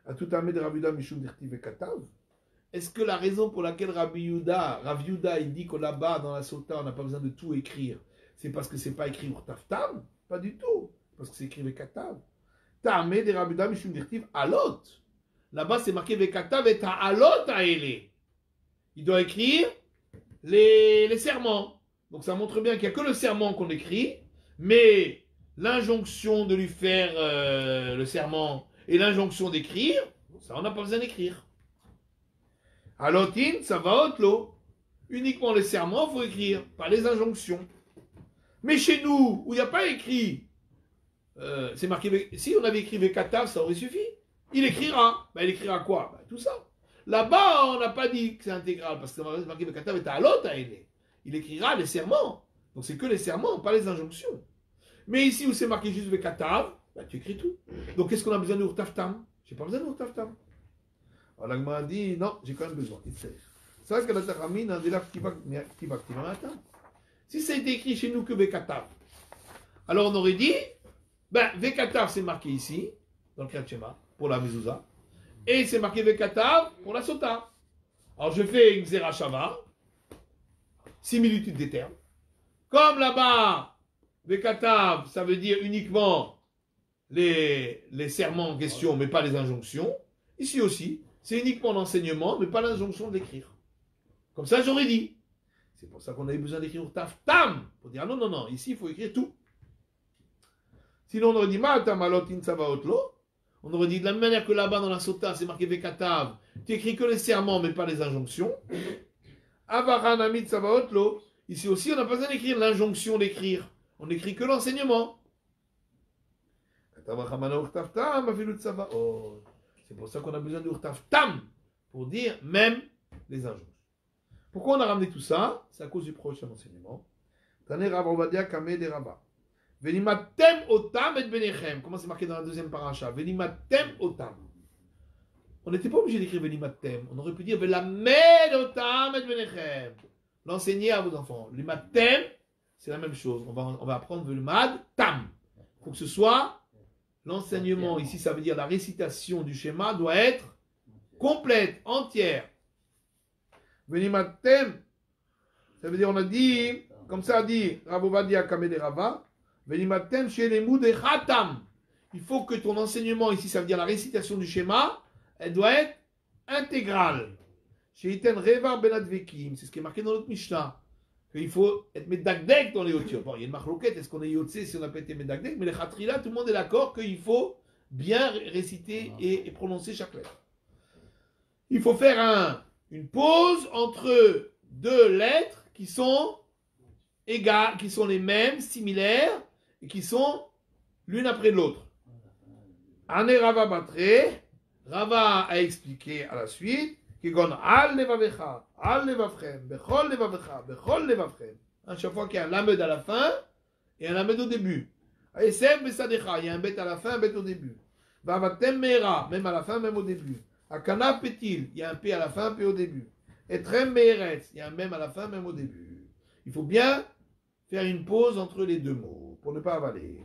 Est-ce que la raison pour laquelle Rabbi Yehuda, Rabbi Yehuda, il dit que là-bas dans la Sota on n'a pas besoin de tout écrire, c'est parce que c'est pas écrit Urtavtam? Pas du tout, parce que c'est écrit Vekatav. Ta'amé de Rabbi Yehuda mishum dirtiv alot. Là-bas c'est marqué Vekatav et ta'alot aele. Il doit écrire les, les serments. Donc ça montre bien qu'il n'y a que le serment qu'on écrit, mais l'injonction de lui faire euh, le serment et l'injonction d'écrire, ça on n'a pas besoin d'écrire. Alotin, ça va autre lot. Uniquement les serments, il faut écrire, pas les injonctions. Mais chez nous, où il n'y a pas écrit, euh, c'est marqué, si on avait écrit Vekatav, ça aurait suffi. Il écrira. Ben, il écrira quoi? Ben, tout ça. Là-bas, on n'a pas dit que c'est intégral, parce que c'est marqué Vekatav est à l'autre, il écrira les serments. Donc c'est que les serments, pas les injonctions. Mais ici où c'est marqué juste Vekatav, ben, tu écris tout. Donc qu'est-ce qu'on a besoin de Urtaftam? J'ai pas besoin de Urtaftam. Alors l'Agma a dit, non, j'ai quand même besoin. C'est ça que la Tachamine a dit là, si ça a été écrit chez nous que Vekatav, alors on aurait dit, ben, Vekatav c'est marqué ici, dans le Kriyat Shema, pour la Mezouza, et c'est marqué Vekatav pour la Sota. Alors je fais une Xera Shava, similitude des termes. Comme là-bas, Vekatav, ça veut dire uniquement les, les serments en question, mais pas les injonctions. Ici aussi, c'est uniquement l'enseignement, mais pas l'injonction de l'écrire. Comme ça, j'aurais dit. C'est pour ça qu'on avait besoin d'écrire Taf Tam, pour dire non, non, non, ici, il faut écrire tout. Sinon, on aurait dit Ma'ata malotin savaotlo. On aurait dit de la même manière que là-bas dans la Sota, c'est marqué Vekatav, tu écris que les serments, mais pas les injonctions. Avaranamit savaotlo. Ici aussi, on n'a pas besoin d'écrire l'injonction d'écrire. On n'écrit que l'enseignement. C'est pour ça qu'on a besoin de Urtaftam, pour dire même les injonctions. Pourquoi on a ramené tout ça? C'est à cause du prochain enseignement. Tane Rav Ovadia Kameh de Rabba. Venimatem otam et benechem. Comment c'est marqué dans la deuxième paracha? Venimatem otam. On n'était pas obligé d'écrire Venimatem. On aurait pu dire Velamed otam et benechem. L'enseigner à vos enfants. Limatem, c'est la même chose. On va, on va apprendre Velimad tam. Il faut que ce soit l'enseignement. Ici, ça veut dire la récitation du schéma doit être complète, entière. Venimatem, ça veut dire, on a dit, comme ça a dit Rav Ovadia Kameh de Rava, Venimatem chez les mots de Khatam. Il faut que ton enseignement, ici, ça veut dire la récitation du schéma, elle doit être intégrale. Chez Iten Revar Benadvekim, c'est ce qui est marqué dans notre Mishnah. Il faut être médagdek dans les hautures. Bon, il y a une marloquette, est-ce qu'on est yotse si on n'a pas été médagdek, mais les khatrila, tout le monde est d'accord qu'il faut bien réciter et, et prononcer chaque lettre. Il faut faire un, une pause entre deux lettres qui sont égales, qui sont les mêmes, similaires, et qui sont l'une après l'autre. Ane Rava Batre, Rava a expliqué à la suite, Al levavecha, al levavchem, bechol levavecha, bechol levavchem. À chaque fois qu'il y a un lamed à la fin et un lamed au début. Aesem besadecha, il y a un bet à la fin, un bet au début. Vavatem meera, même à la fin, même au début. Akana petil, il y a un p à la fin, un p au début. Etrem meeretz, il y a un même à la fin, même au début. Il faut bien faire une pause entre les deux mots pour ne pas avaler.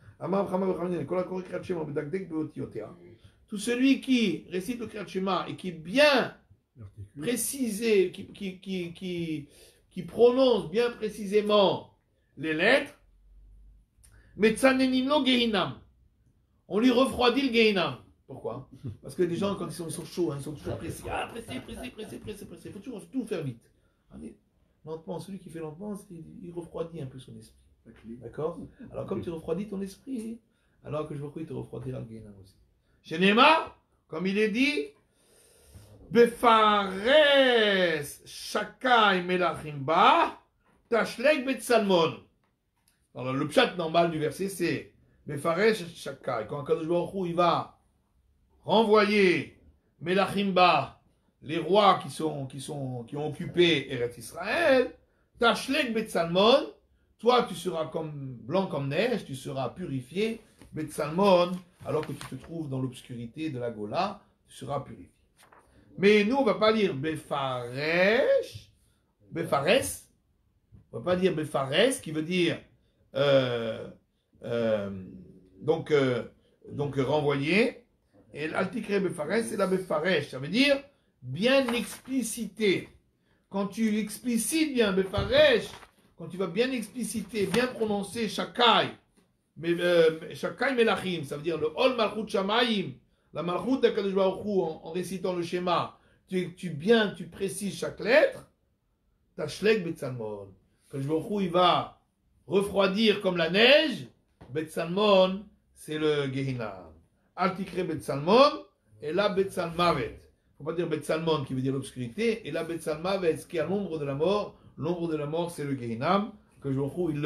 Tout celui qui récite le Kriyat Shema et qui est bien précisé, qui, qui, qui, qui, qui prononce bien précisément les lettres, Metsanenimlo Gehinam. On lui refroidit le Gehinam. Pourquoi? Parce que les gens, quand ils sont, ils sont chauds, hein, ils sont toujours pressés. Ah, pressés, pressés, pressés, pressés, pressés. Il faut toujours tout faire vite. Allez, lentement, celui qui fait lentement, il, il refroidit un peu son esprit. D'accord? Alors, comme tu refroidis ton esprit, alors que je vois il te refroidira le Gehinam aussi. Shenema, comme il est dit, Befares Shakai Melachimba, Tashlek Betsalmon. Alors le pshat normal du verset c'est Befares Shakai. Quand Kadosh Baruch Hu il va renvoyer Melachimba, les rois qui sont qui sont qui ont occupé Eretz Israël, Tashlek Betsalmon, toi tu seras comme blanc comme neige, tu seras purifié Betsalmon, alors que tu te trouves dans l'obscurité de la Gola, tu seras purifié. Mais nous, on ne va pas dire Befaresh, Befares, on ne va pas dire Befares, qui veut dire euh, euh, donc, euh, donc renvoyer. Et l'altikre Befares, c'est la Befaresh, ça veut dire bien expliciter. Quand tu explicites bien Befaresh, quand tu vas bien expliciter, bien prononcer Shakai, mais euh, Shakai Melachim, ça veut dire le Ol Malchut Shamayim, la Malchut d'Akadosh Baruch Hu, en, en récitant le schéma, tu, tu bien, tu précises chaque lettre, Tashlek Betsalmon. Akadosh Baruch Hu, il va refroidir comme la neige, Betsalmon, c'est le Gehinam. Altikre Betsalmon, et là Betsalmavet. Il ne faut pas dire Betsalmon qui veut dire l'obscurité, et là Betsalmavet, ce qui est à l'ombre de la mort, l'ombre de la mort c'est le Gehinam, que Akadosh Baruch Hu, il le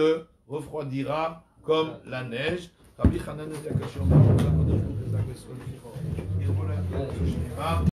refroidira comme la neige. Rabbi Hanan Ezra Kashon, Baruch Hu, Kodesh Baruch Hu, Zak Vesol Kichor. Il roule un peu,